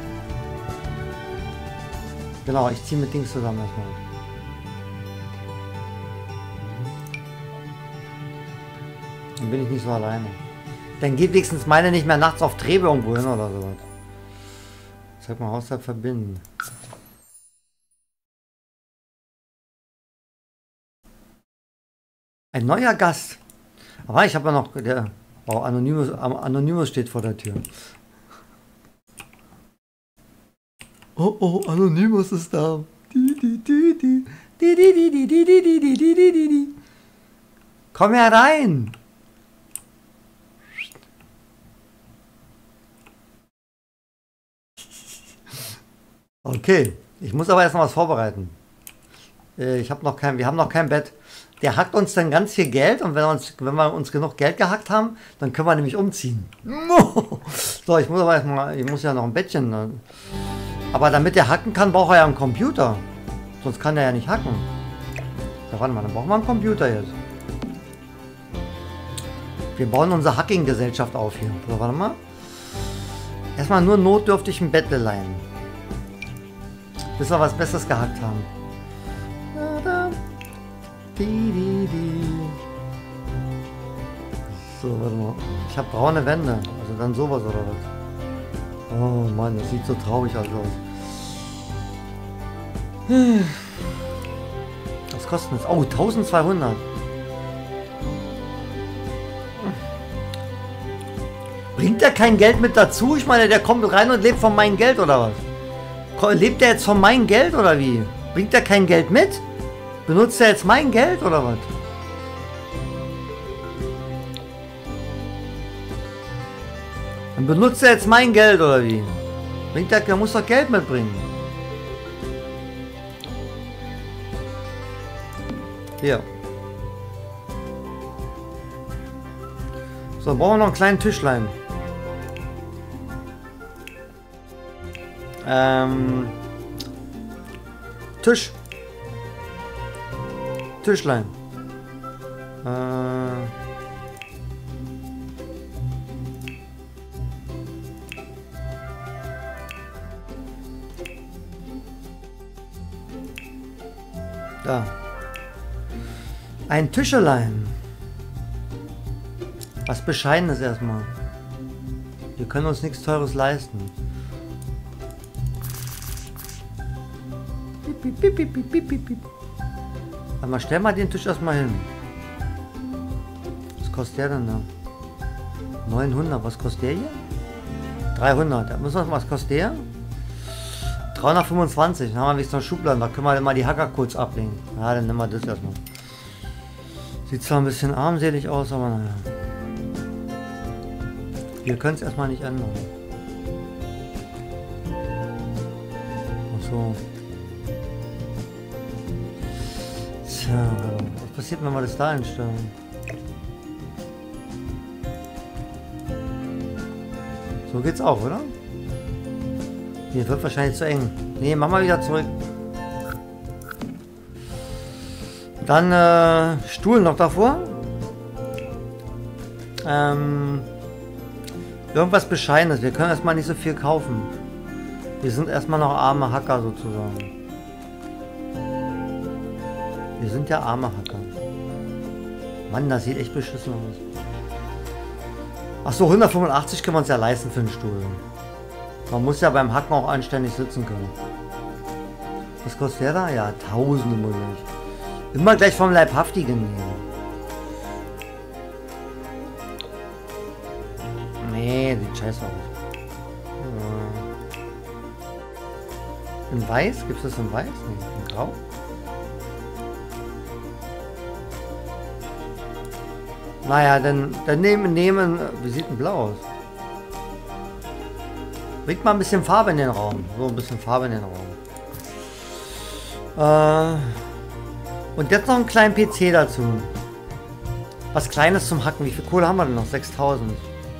Genau, ich ziehe mit Dings zusammen erstmal. Dann bin ich nicht so alleine. Dann geht wenigstens meine nicht mehr nachts auf Trebe irgendwo hin oder sowas. Zeig mal, Haushalt verbinden. Ein neuer Gast. Aber ich habe ja noch... Der, oh, Anonymous, Anonymous steht vor der Tür. Oh, oh, Anonymous ist da. Komm herein. Okay, ich muss aber erst noch was vorbereiten. Ich habe noch kein, wir haben noch kein Bett. Der hackt uns dann ganz viel Geld und wenn wir, uns, wenn wir uns genug Geld gehackt haben, dann können wir nämlich umziehen. So, ich muss aber erstmal, ich muss ja noch ein Bettchen. Aber damit er hacken kann, braucht er ja einen Computer. Sonst kann er ja nicht hacken. Ja, warte mal, dann brauchen wir einen Computer jetzt. Wir bauen unsere Hacking-Gesellschaft auf hier. So, warte mal. Erstmal nur notdürftig ein Bettlein. Bis wir was Besseres gehackt haben. So, warte mal. Ich habe braune Wände. Also dann sowas oder was? Oh Mann, das sieht so traurig aus. Was kostet das? Oh, eintausendzweihundert. Bringt der kein Geld mit dazu? Ich meine, der kommt rein und lebt von meinem Geld oder was? Lebt der jetzt von meinem Geld oder wie? Bringt der kein Geld mit? Benutzt er jetzt mein Geld oder was? Dann benutzt er jetzt mein Geld oder wie? Bringt der, der muss doch Geld mitbringen. Hier. So, brauchen wir noch einen kleinen Tischlein. Ähm. Tisch. Tischlein. Äh. Da. Ein Tischelein. Was Bescheidenes erstmal. Wir können uns nichts Teures leisten. Piep, piep, piep, piep, piep, piep, piep. Aber stell mal den Tisch erstmal hin. Was kostet der denn da? neunhundert. Was kostet der hier? dreihundert. Da müssen wir, was kostet der? dreihundertfünfundzwanzig. Dann haben wir wenigstens noch Schubladen. Da können wir mal die Hackercodes ablegen. Ja, dann nehmen wir das erstmal. Sieht zwar ein bisschen armselig aus, aber naja. Wir können es erstmal nicht ändern. Ach so. Tja, was passiert, wenn wir das da einstellen? So geht's auch, oder? Hier wird wahrscheinlich zu eng. Ne, mach mal wieder zurück. Dann äh, Stuhl noch davor. Ähm, irgendwas Bescheidenes. Wir können erstmal nicht so viel kaufen. Wir sind erstmal noch arme Hacker sozusagen. Wir sind ja arme Hacker. Mann, das sieht echt beschissen aus. Achso, hundertfünfundachtzig können wir uns ja leisten für einen Stuhl. Man muss ja beim Hacken auch anständig sitzen können. Was kostet der da? Ja, Tausende muss ich. Immer gleich vom Leibhaftigen nehmen. Nee, sieht scheiße aus. Äh, in weiß? Gibt es das in weiß? Nee, in grau? Naja, dann, dann nehmen, nehmen... Wie sieht denn blau aus? Bringt mal ein bisschen Farbe in den Raum. So ein bisschen Farbe in den Raum. Äh, und jetzt noch einen kleinen P C dazu. Was Kleines zum Hacken. Wie viel Kohle haben wir denn noch? sechstausend.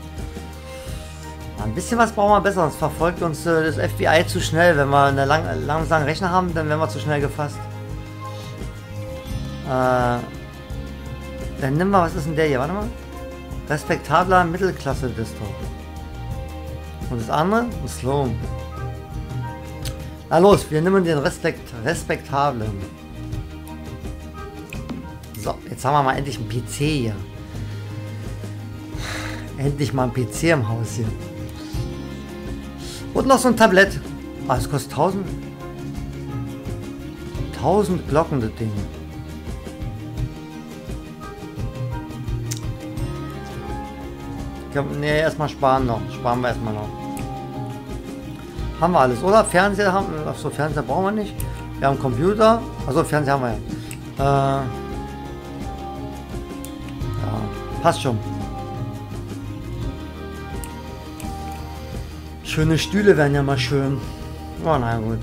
Ein bisschen was brauchen wir besser, sonst verfolgt uns äh, das F B I zu schnell. Wenn wir einen lang, langsamen Rechner haben, dann werden wir zu schnell gefasst. Äh, dann nehmen wir, was ist denn der hier? Warte mal. Respektabler Mittelklasse-Distro. Und das andere? Ein Slow. Na los, wir nehmen den Respekt, respektablen. So, jetzt haben wir mal endlich einen P C hier. Endlich mal ein P C im Haus hier. Und noch so ein Tablett. Ah, es kostet tausend. tausend Glocken, das Ding. Ich glaub, nee, erstmal sparen noch. Sparen wir erstmal noch. Haben wir alles, oder? Fernseher haben wir. Achso, Fernseher brauchen wir nicht. Wir haben Computer. Also Fernseher haben wir ja. Äh, ja, passt schon. Schöne Stühle wären ja mal schön. Oh, na gut.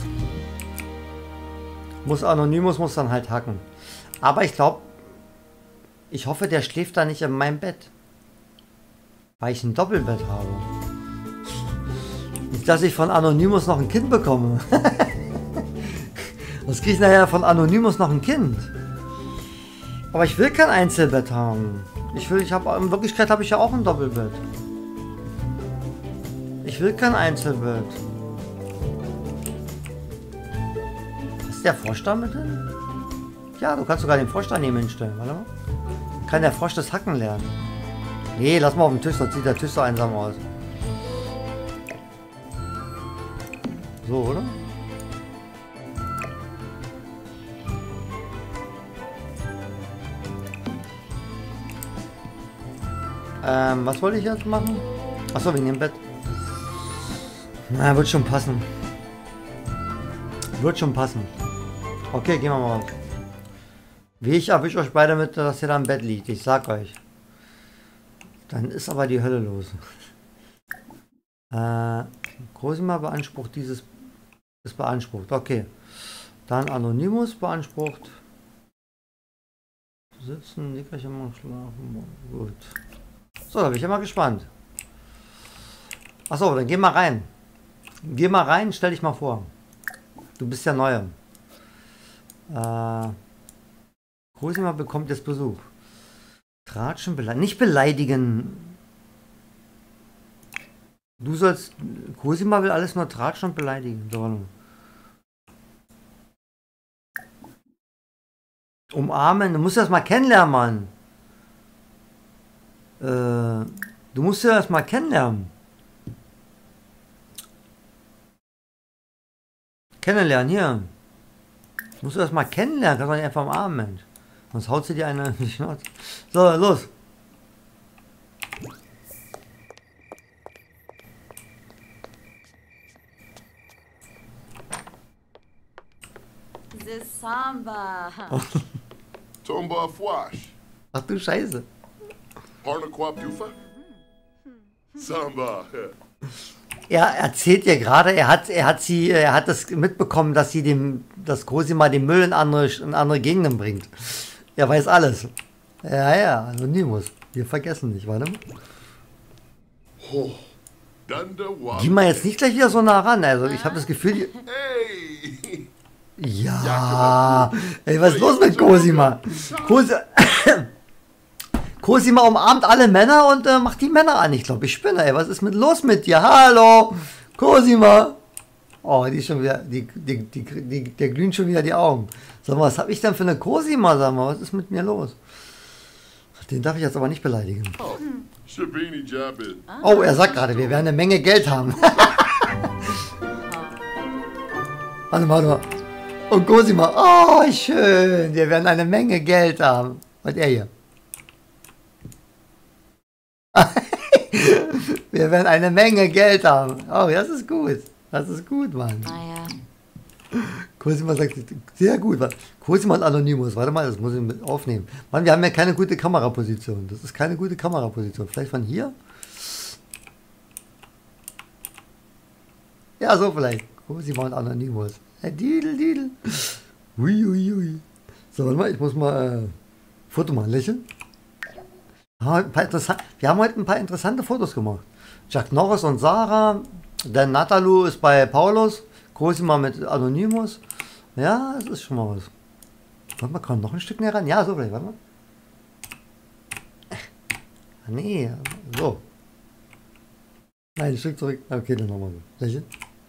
Muss Anonymous muss dann halt hacken. Aber ich glaube, ich hoffe, der schläft da nicht in meinem Bett. Weil ich ein Doppelbett habe. Nicht, dass ich von Anonymous noch ein Kind bekomme. Was kriege ich nachher von Anonymous noch ein Kind? Aber ich will kein Einzelbett haben. Ich will, ich habe, in Wirklichkeit habe ich ja auch ein Doppelbett. Ich will kein Einzelbett. Ist der Frosch da mit drin? Ja, du kannst sogar den Frosch daneben hinstellen, warte mal. Kann der Frosch das Hacken lernen? Nee, lass mal auf den Tisch, sonst sieht der Tisch so einsam aus. So, oder? Ähm, was wollte ich jetzt machen? Achso, wegen dem Bett. Na, wird schon passen. Wird schon passen. Okay, gehen wir mal raus. Wie ich erwische euch beide mit, dass ihr da im Bett liegt. Ich sag euch. Dann ist aber die Hölle los. äh, Cosima beansprucht dieses... Ist beansprucht. Okay. Dann Anonymous beansprucht. Sitzen, Nickerchen mal schlafen. Gut. So, da bin ich ja mal gespannt. Achso, dann geh mal rein. Geh mal rein, stell dich mal vor. Du bist ja neu. Äh, Cosima bekommt jetzt Besuch. Tratschen, beleidigen. Nicht beleidigen. Du sollst... Cosima will alles nur tratschen und beleidigen. So. Umarmen. Du musst das mal kennenlernen, Mann. Äh, du musst ja das mal kennenlernen. Kennenlernen, hier. Du musst das mal kennenlernen. Kannst du nicht einfach umarmen, Mensch. Sonst haut sie dir eine in die Schnauze. So, los. The Samba. Tomba Fwash. Ach du Scheiße. Parnaquap Dufa? Samba. Er erzählt ihr gerade, er hat, er hat sie, er hat das mitbekommen, dass sie dem, dass Cosima den Müll in andere, in andere Gegenden bringt. Er weiß alles. Ja, ja, Anonymous. Wir vergessen nicht, warte. Oh. Dunda Wab. Geh mal jetzt nicht gleich wieder so nah ran. Also ich habe das Gefühl, die, Hey! ja, ey, was ist los mit Cosima? Cosima, Cosima umarmt alle Männer und äh, macht die Männer an. Ich glaube, ich spinne, ey. Was ist mit los mit dir? Hallo, Cosima. Oh, die ist schon wieder, die, die, die, die, der glühen schon wieder die Augen. Sag mal, was habe ich denn für eine Cosima? Sag mal, was ist mit mir los? Den darf ich jetzt aber nicht beleidigen. Shabini Jabit. Oh, er sagt gerade, wir werden eine Menge Geld haben. Warte mal, warte mal. Und Cosima, oh, schön, wir werden eine Menge Geld haben. Und er hier. Wir werden eine Menge Geld haben. Oh, das ist gut. Das ist gut, Mann. I, uh, Cosima sagt, sehr gut. Cosima und Anonymous. Warte mal, das muss ich mit aufnehmen. Mann, wir haben ja keine gute Kameraposition. Das ist keine gute Kameraposition. Vielleicht von hier? Ja, so vielleicht. Cosima und Anonymous. Hey, Didel, Didel. Ui, ui, ui. So, warte mal, ich muss mal äh, Foto machen. Lächeln. Ein paar interessant- Wir haben heute ein paar interessante Fotos gemacht. Jack Norris und Sarah. Der Natalu ist bei Paulus. Cosima mit Anonymous. Ja, es ist schon mal was. Warte mal, kann noch ein Stück näher ran? Ja, so vielleicht. Warte mal. Ah, nee, so. Nein, ein Stück zurück. Okay, dann nochmal so. Lächeln.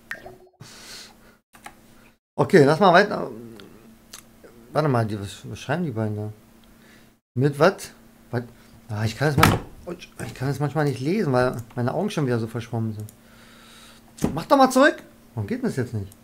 Okay, lass mal weiter. Warte mal, die, was, was schreiben die beiden da? Mit was? Was? Ah, ich kann es mal, ich kann es manchmal nicht lesen, weil meine Augen schon wieder so verschwommen sind. Mach doch mal zurück. Warum geht das jetzt nicht?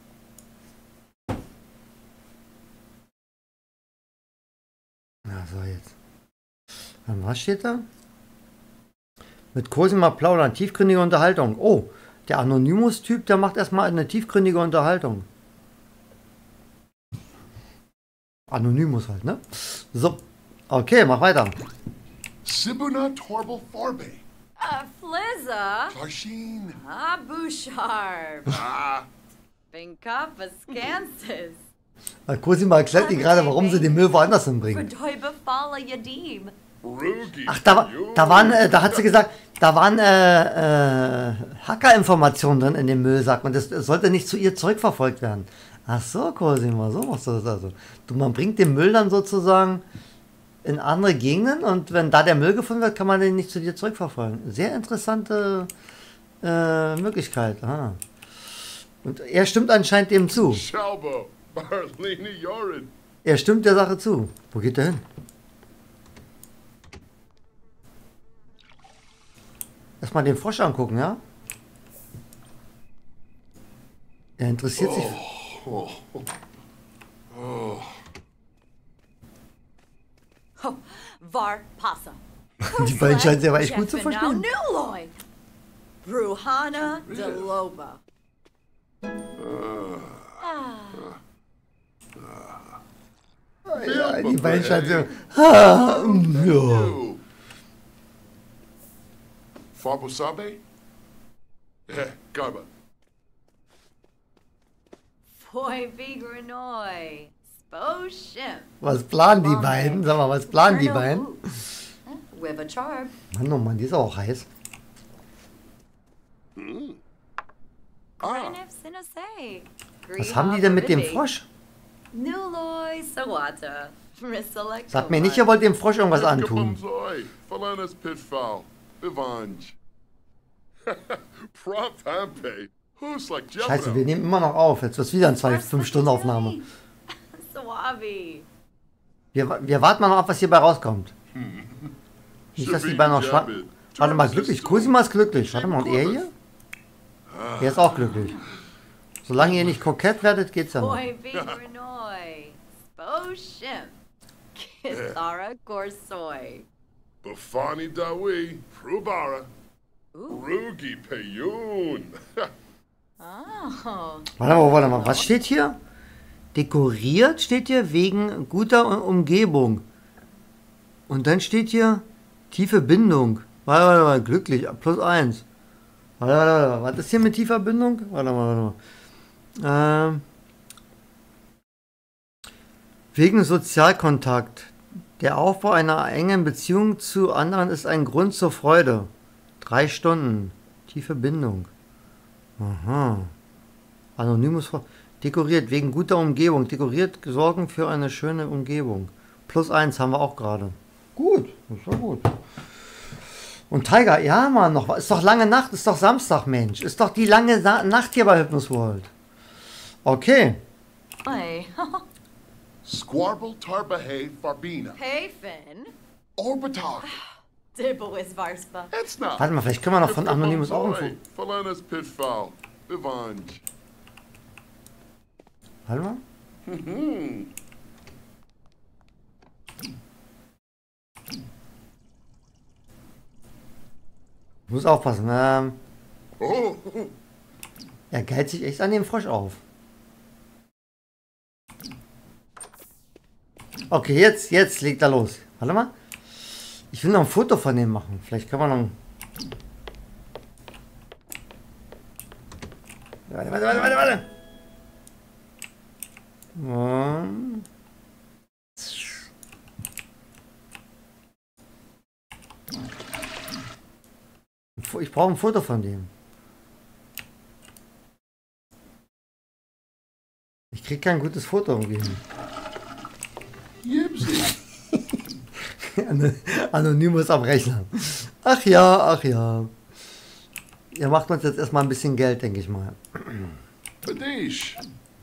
Na so, jetzt. Was steht da? Mit Cosima plaudern, tiefgründige Unterhaltung. Oh, der Anonymous-Typ, der macht erstmal eine tiefgründige Unterhaltung. Anonymous halt, ne? So, okay, mach weiter. Sibuna Torble Forbe. uh, Flizza. Clarsheen. Ah, Bouchard. Ah. Binkapa Scansis. Weil Cosima erklärt dir gerade, warum sie den Müll woanders hinbringen. Verdoiba Fala Yadim. Rugi. Ach, da, war- da waren, äh, da hat sie gesagt, da waren äh, äh, Hacker-Informationen drin in dem Müllsack und das, das sollte nicht zu ihr zurückverfolgt werden. Ach so, Cosima, so machst du das also. Du, man bringt den Müll dann sozusagen in andere Gegenden und wenn da der Müll gefunden wird, kann man den nicht zu dir zurückverfolgen. Sehr interessante äh, Möglichkeit. Aha. Und er stimmt anscheinend dem zu. Shalbo. Barlini Yorin. Er stimmt der Sache zu. Wo geht der hin? Erstmal den Frosch angucken, ja? Er interessiert sich. Oh. Oh. Oh, Var Pasa. Die beiden scheinen sich aber echt gut zu verstehen. Nuloy. Bruhana de Loba. Ja, die beiden scheinen sich. Ah, mm, ja. Oh. Fabusabe? Eh, Garba. Foy Vigranoi. Sposhim. Was planen die beiden? Sag mal, was planen die beiden? With a charb. Mann, oh Mann, die ist auch heiß. Ah. Was haben die denn mit dem Frosch? Nuloy Sawata. Sagt mir nicht, ihr wollt dem Frosch irgendwas antun. Kapumzoi. Falanas Pitfall. Vivange. Prompt Hampe. Who's like Scheiße, wir nehmen immer noch auf. Jetzt wird es wieder eine zwei fünf Stunden Aufnahme. Sawabi. Wir, wir warten mal noch ab, was hierbei rauskommt. Nicht, dass die beiden noch schwach. Warte mal, glücklich. Cosima ist glücklich. Warte mal, und er hier? Er ist auch glücklich. Solange ihr nicht kokett werdet, geht's ja noch. Foy Vigranoi. Sposhim. Kithara Gorsoy. Bafani Dawi. Prubara. Rugi Payun. Oh. Warte mal, warte mal. Was steht hier? Dekoriert steht hier wegen guter U- Umgebung. Und dann steht hier tiefe Bindung. Warte, warte, warte, glücklich, plus eins. Warte, warte, warte, was ist hier mit tiefer Bindung? Warte mal, warte mal. Ähm, wegen Sozialkontakt. Der Aufbau einer engen Beziehung zu anderen ist ein Grund zur Freude. Drei Stunden. Tiefe Bindung. Aha. Anonymous. Vor- Dekoriert wegen guter Umgebung. Dekoriert sorgen für eine schöne Umgebung. Plus eins haben wir auch gerade. Gut, ist doch gut. Und Tiger, ja Mann, noch, ist doch lange Nacht, ist doch Samstag, Mensch. Ist doch die lange Sa- Nacht hier bei Hypnos World. Okay. Hey. Squarble Tarbahe Farbina. Hey, Finn. Orbitar. Dibble is Varspa. It's not. Warte mal, vielleicht können wir noch von Anonymous auch ein Foto. Falanas Pitfall. Vivange. Warte mal. Muss aufpassen. Ähm, Oh, er geilt sich echt an dem Frosch auf. Okay, jetzt, jetzt legt er los. Warte mal. Ich will noch ein Foto von dem machen. Vielleicht können wir noch ein... Warte, warte, warte, warte, warte. Und... Ich brauche ein Foto von dem. Ich krieg kein gutes Foto irgendwie hin. Anonymous am Rechner. Ach ja, ach ja. Ihr macht uns jetzt erstmal ein bisschen Geld, denke ich mal. Badesh.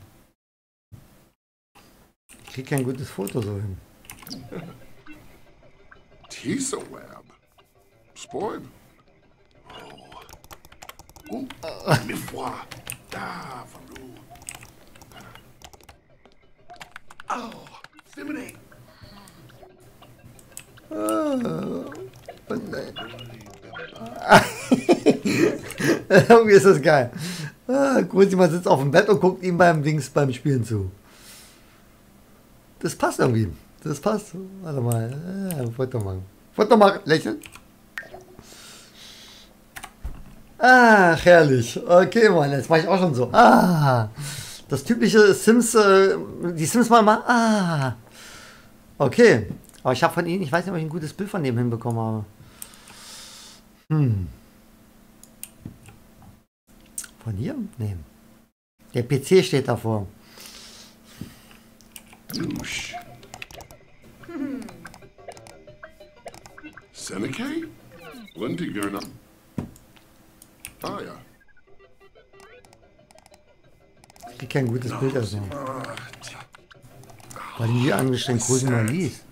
Ich krieg kein gutes Foto so hin. Tisa web. Spoil. Oh. Oh. Me foi. Da, Faru. Oh. Feminine. Irgendwie ist das geil. Ah, Cosima sitzt auf dem Bett und guckt ihm beim Dings beim Spielen zu. Das passt irgendwie. Das passt. Warte mal. Ah, Foto machen. Foto machen. Lächeln. Ach, herrlich. Okay, Mann. Jetzt mache ich auch schon so. Ah. Das typische Sims. Äh, die Sims mal mal. Ah. Okay. Aber ich habe von ihnen, ich weiß nicht, ob ich ein gutes Bild von dem hinbekommen habe. Hm. Von hier? Nee. Der P C steht davor. Douche. Seneca? Lindy Gurna. Ah ja. Ich krieg kein gutes Bild aus dem. Weil die angestrengt Cosima liest.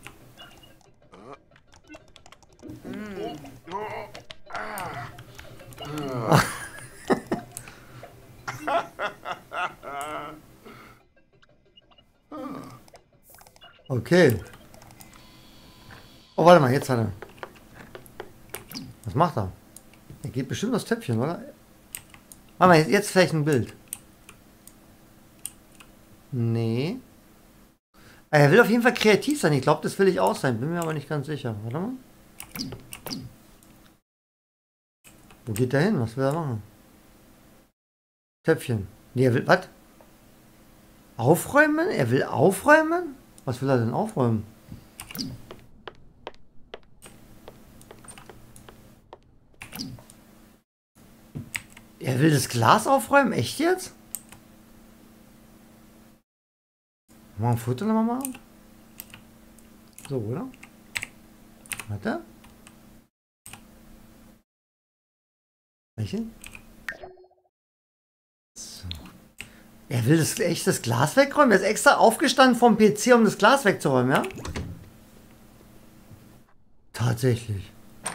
Okay. Oh, warte mal, jetzt hat er. Was macht er? Er geht bestimmt das Töpfchen, oder? Warte mal, jetzt, jetzt vielleicht ein Bild. Nee. Er will auf jeden Fall kreativ sein. Ich glaube, das will ich auch sein. Bin mir aber nicht ganz sicher. Warte mal. Wo geht der hin? Was will er machen? Töpfchen. Nee, er will... Was? Aufräumen? Er will aufräumen? Was will er denn aufräumen? Er will das Glas aufräumen? Echt jetzt? Mal ein Foto nochmal machen? So, oder? Warte. Welche? So. Er will das, echt das Glas wegräumen? Er ist extra aufgestanden vom P C, um das Glas wegzuräumen, ja? Tatsächlich.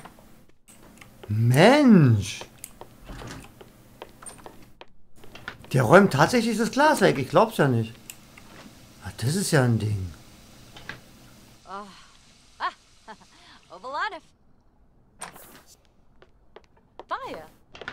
Mensch! Der räumt tatsächlich das Glas weg. Ich glaub's ja nicht. Ah, das ist ja ein Ding. Ovalanav. Fire.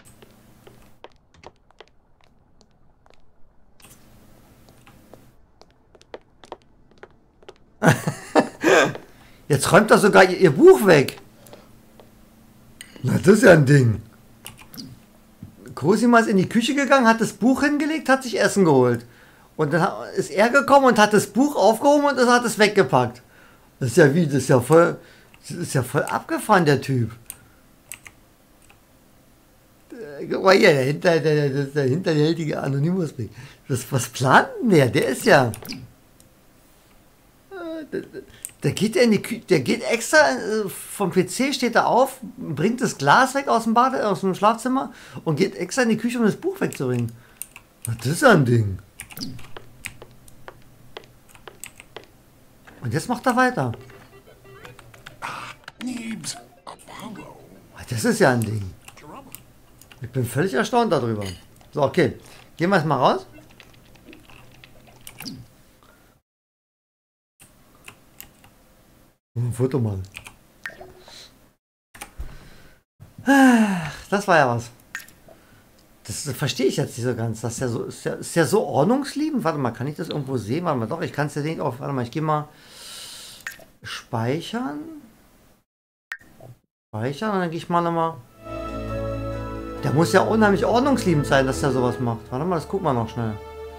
Jetzt räumt er sogar ihr, ihr Buch weg. Na, das ist ja ein Ding. Cosima ist in die Küche gegangen, hat das Buch hingelegt, hat sich Essen geholt. Und dann ist er gekommen und hat das Buch aufgehoben und hat es weggepackt. Das ist ja wie, das ist ja voll, das ist ja voll abgefahren, der Typ. Guck mal hier, der, hinter, der, der, der hinterhältige Anonymous-Blick. Was plant denn der? Der ist ja... Der, der geht in die Küche, der geht extra vom P C, steht da auf, bringt das Glas weg aus dem Bad, aus dem Schlafzimmer und geht extra in die Küche, um das Buch wegzubringen. Das ist ja ein Ding. Und jetzt macht er weiter. Neebs Apollo. Das ist ja ein Ding. Ich bin völlig erstaunt darüber. So, okay. Gehen wir jetzt mal raus. Ein Foto machen. Das war ja was. Das, das verstehe ich jetzt nicht so ganz. Das ist ja so, ist ja, ist ja so ordnungsliebend. Warte mal, kann ich das irgendwo sehen? Warte mal, doch, ich kann es ja nicht auf. Warte mal, ich gehe mal speichern. Speichern und dann gehe ich mal nochmal. Der muss ja unheimlich ordnungsliebend sein, dass der sowas macht. Warte mal, das gucken wir noch schnell.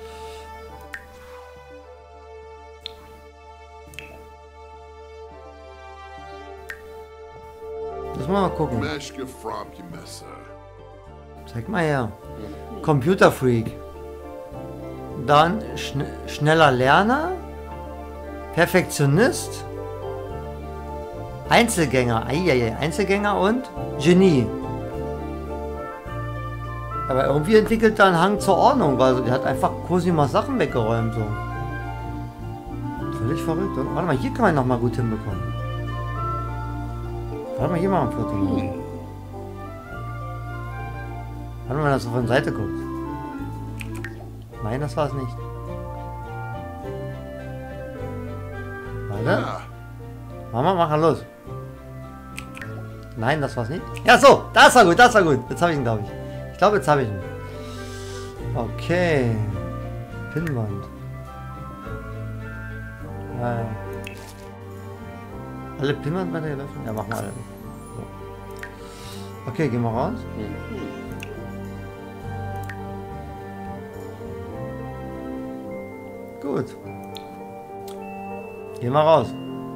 Müssen wir mal gucken. Zeig mal her. Computer Freak. Dann schn schneller Lerner. Perfektionist. Einzelgänger. Eieiei. Einzelgänger und Genie. Aber irgendwie entwickelt er einen Hang zur Ordnung, weil der hat einfach Cosimas Sachen weggeräumt. So. Völlig verrückt. Und warte mal, hier kann man noch mal gut hinbekommen. Warte mal, hier mal ein Foto. Warte mal, wenn das so von der Seite guckt. Nein, das war es nicht. Warte. Mama, mach mal los. Nein, das war's nicht. Ja, so, das war gut, das war gut. Jetzt habe ich ihn, glaube ich. Ich glaube, jetzt habe ich ihn. Okay. Pinnwand. Ja, ja. Alle Pinnwandbänder gelaufen? Ja, machen wir alle. So. Okay, gehen wir raus. Gut. Gehen wir raus.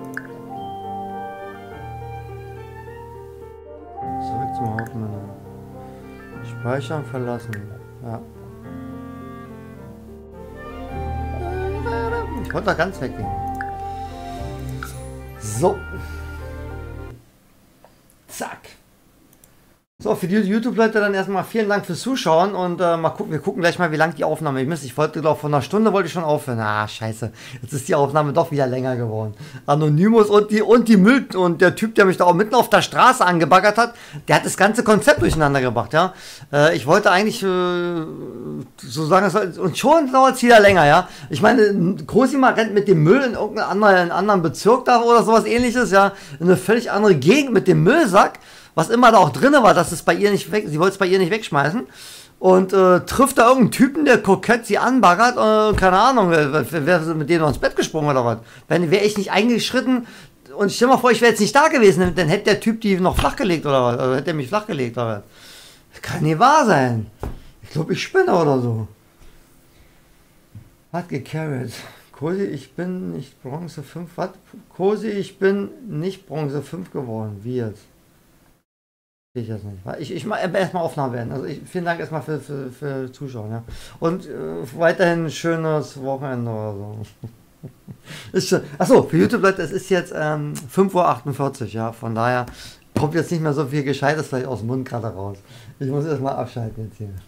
Zurück zum Hauptmenü. Speichern verlassen. Ja. Ich wollte da ganz weggehen. So. Zack. So, für die YouTube-Leute dann erstmal vielen Dank fürs Zuschauen und äh, mal gucken, wir gucken gleich mal, wie lang die Aufnahme ist. Ich wollte, glaube ich, von einer Stunde wollte ich schon aufhören. Ah, scheiße. Jetzt ist die Aufnahme doch wieder länger geworden. Anonymous und die und die Müll und der Typ, der mich da auch mitten auf der Straße angebaggert hat, der hat das ganze Konzept durcheinander gebracht, ja. Äh, ich wollte eigentlich äh, so sagen, soll, und schon dauert es wieder länger, ja. Ich meine, Cosima rennt mit dem Müll in irgendeinen anderen, in anderen Bezirk da oder sowas ähnliches, ja. In eine völlig andere Gegend mit dem Müllsack. Was immer da auch drin war, dass es bei ihr nicht weg, sie wollte es bei ihr nicht wegschmeißen. Und äh, trifft da irgendeinen Typen, der kokett sie anbaggert, äh, keine Ahnung, wer, wer mit denen ins Bett gesprungen oder was. Wenn wäre ich nicht eingeschritten und stell mal vor, ich wäre jetzt nicht da gewesen, dann hätte der Typ die noch flachgelegt oder was, oder hätte er mich flachgelegt oder was. Das kann nicht wahr sein. Ich glaube, ich spinne oder so. Hat gecarried. Cosi, ich bin nicht Bronze fünf. Was? Cosi, ich bin nicht Bronze fünf geworden. Wie jetzt? Ich jetzt nicht. Ich, ich mache erstmal Aufnahme werden. Also ich, vielen Dank erstmal für, für, für Zuschauen. Ja. Und äh, weiterhin ein schönes Wochenende oder so. Ist schon. Achso, für YouTube Leute, es ist jetzt ähm, fünf Uhr achtundvierzig, ja. Von daher kommt jetzt nicht mehr so viel Gescheites vielleicht aus dem Mund gerade raus. Ich muss erstmal abschalten jetzt hier.